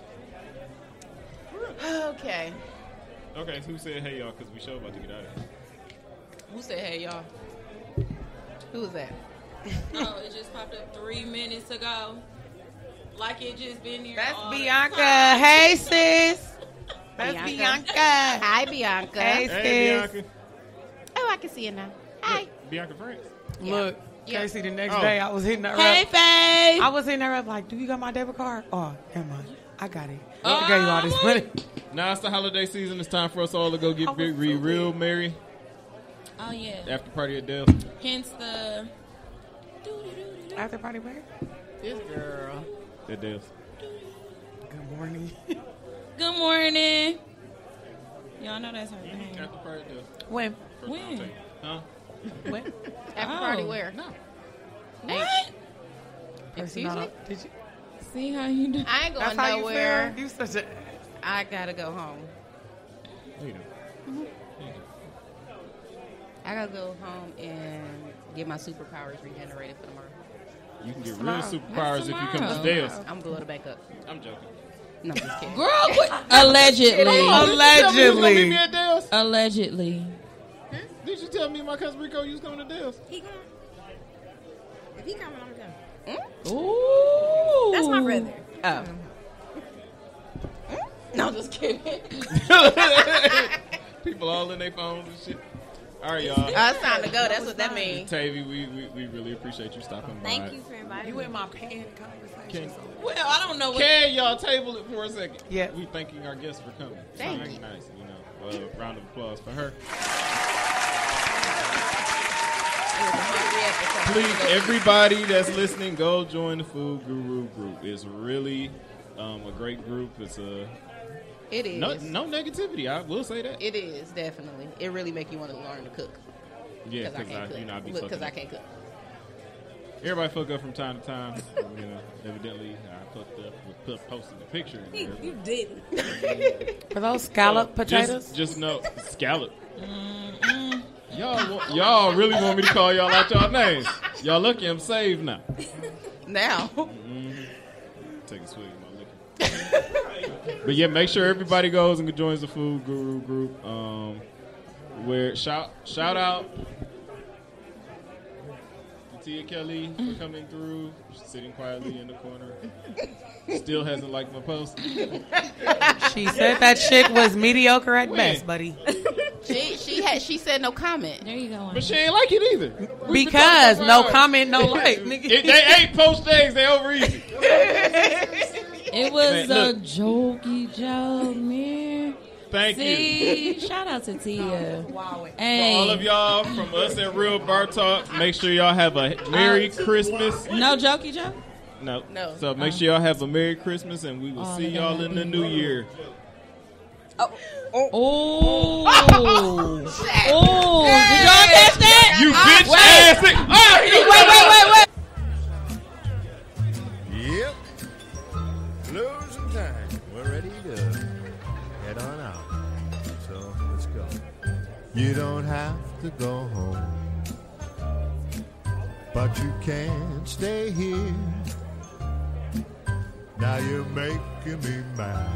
Okay. Okay, so who said hey y'all? Because we sure about to get out of here. Who said hey y'all? Who was that? Oh, it just popped up three minutes ago. Like it just been here. That's all the Bianca. time. Hey, sis. That's Bianca. Bianca. Hi, Bianca. Hey, Hey, sis. Bianca. Oh, I can see you now. Hi. Bianca France. Look, Yeah. Casey, the next Oh. day I was hitting her Hey, up. Faye. I was hitting her up like, do you got my debit card? Oh, never mind. I got it. Oh, I gave you all this money. Now it's the holiday season. It's time for us all to go get I was big, so re, real weak. merry. Oh yeah. After party at Dell's. Hence the. After party where? This girl. At Dell's. morning. Good morning. Y'all know that's her thing. After party deal. When? First When? time take. Huh? When? After Oh. party where? No. What? Excuse me? Did you? See how you do? I ain't That's going how nowhere. you feel? You such a. I gotta go home. There you go. I gotta go home and get my superpowers regenerated for tomorrow. You can get real Tomorrow. superpowers if you come to tomorrow. Dale's. I'm blowing it back up. I'm joking. No, I'm just kidding. Girl, what? Allegedly. Allegedly. Meet me at Dale's. Allegedly. Did you tell me my cousin Rico you was coming to Dale's? He coming. If he coming, I'm coming. Ooh. That's my brother. Oh. No, I'm just kidding. People all in their phones and shit. All right, y'all. Uh, it's time to go. That's what that means. Tavy, we, we, we really appreciate you stopping by. Thank you for inviting You me. in my pen conversation. Can, Well, I don't know what. can y'all table it for a second? Yeah. We thanking our guests for coming. Thank Very you. nice, you know. Uh, round of applause for her. It was a hungry episode. Please, everybody that's listening, go join the Food Guru group. It's really um, a great group. It's a It is. no, no negativity. I will say that. It is, definitely. It really make you want to learn to cook. Yeah, Because I because can't I, cook. you know, I be Because fucking I up. can't cook. Everybody fuck up from time to time. You know, evidently I fucked up with put, posting the picture in there. You didn't. For those scallop But potatoes? Just, just know, scallop. Y'all, wa- y'all really want me to call y'all out y'all names? Y'all lucky I'm saved now. Now. Take a swig of my liquor. But yeah, make sure everybody goes and joins the Food Guru group. Um, where shout shout out to Tia Kelly for coming through, sitting quietly in the corner. Still hasn't liked my post. She said that chick was mediocre at When? best, buddy. She she had she said no comment. There you go. But she ain't like it either. We've been Because talking no about it. comment, no like. If Nigga. they ain't post days, they over easy. It was Man, a look. jokey joke, man. Thank you. See, shout out to Tia. Wow. Hey, For all of y'all from us at Real Bar Talk, make sure y'all have a Merry Christmas. no jokey joke. No. No. So make sure y'all have a Merry Christmas, and we will Oh, see they're y'all gonna in the be- new year. Oh, oh! Did y'all catch that? You bitch wait. ass nigga. Oh, Wait, wait, wait, wait. Yep. Losing time. We're ready to head on out. So let's go. You don't have to go home, but you can't stay here. Now you're making me mad.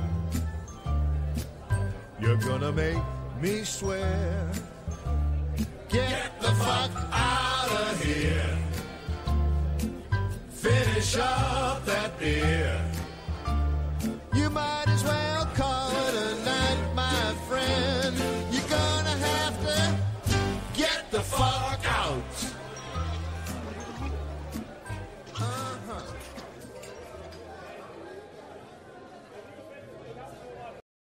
You're gonna make me swear. Get the fuck out of here. Finish up that beer.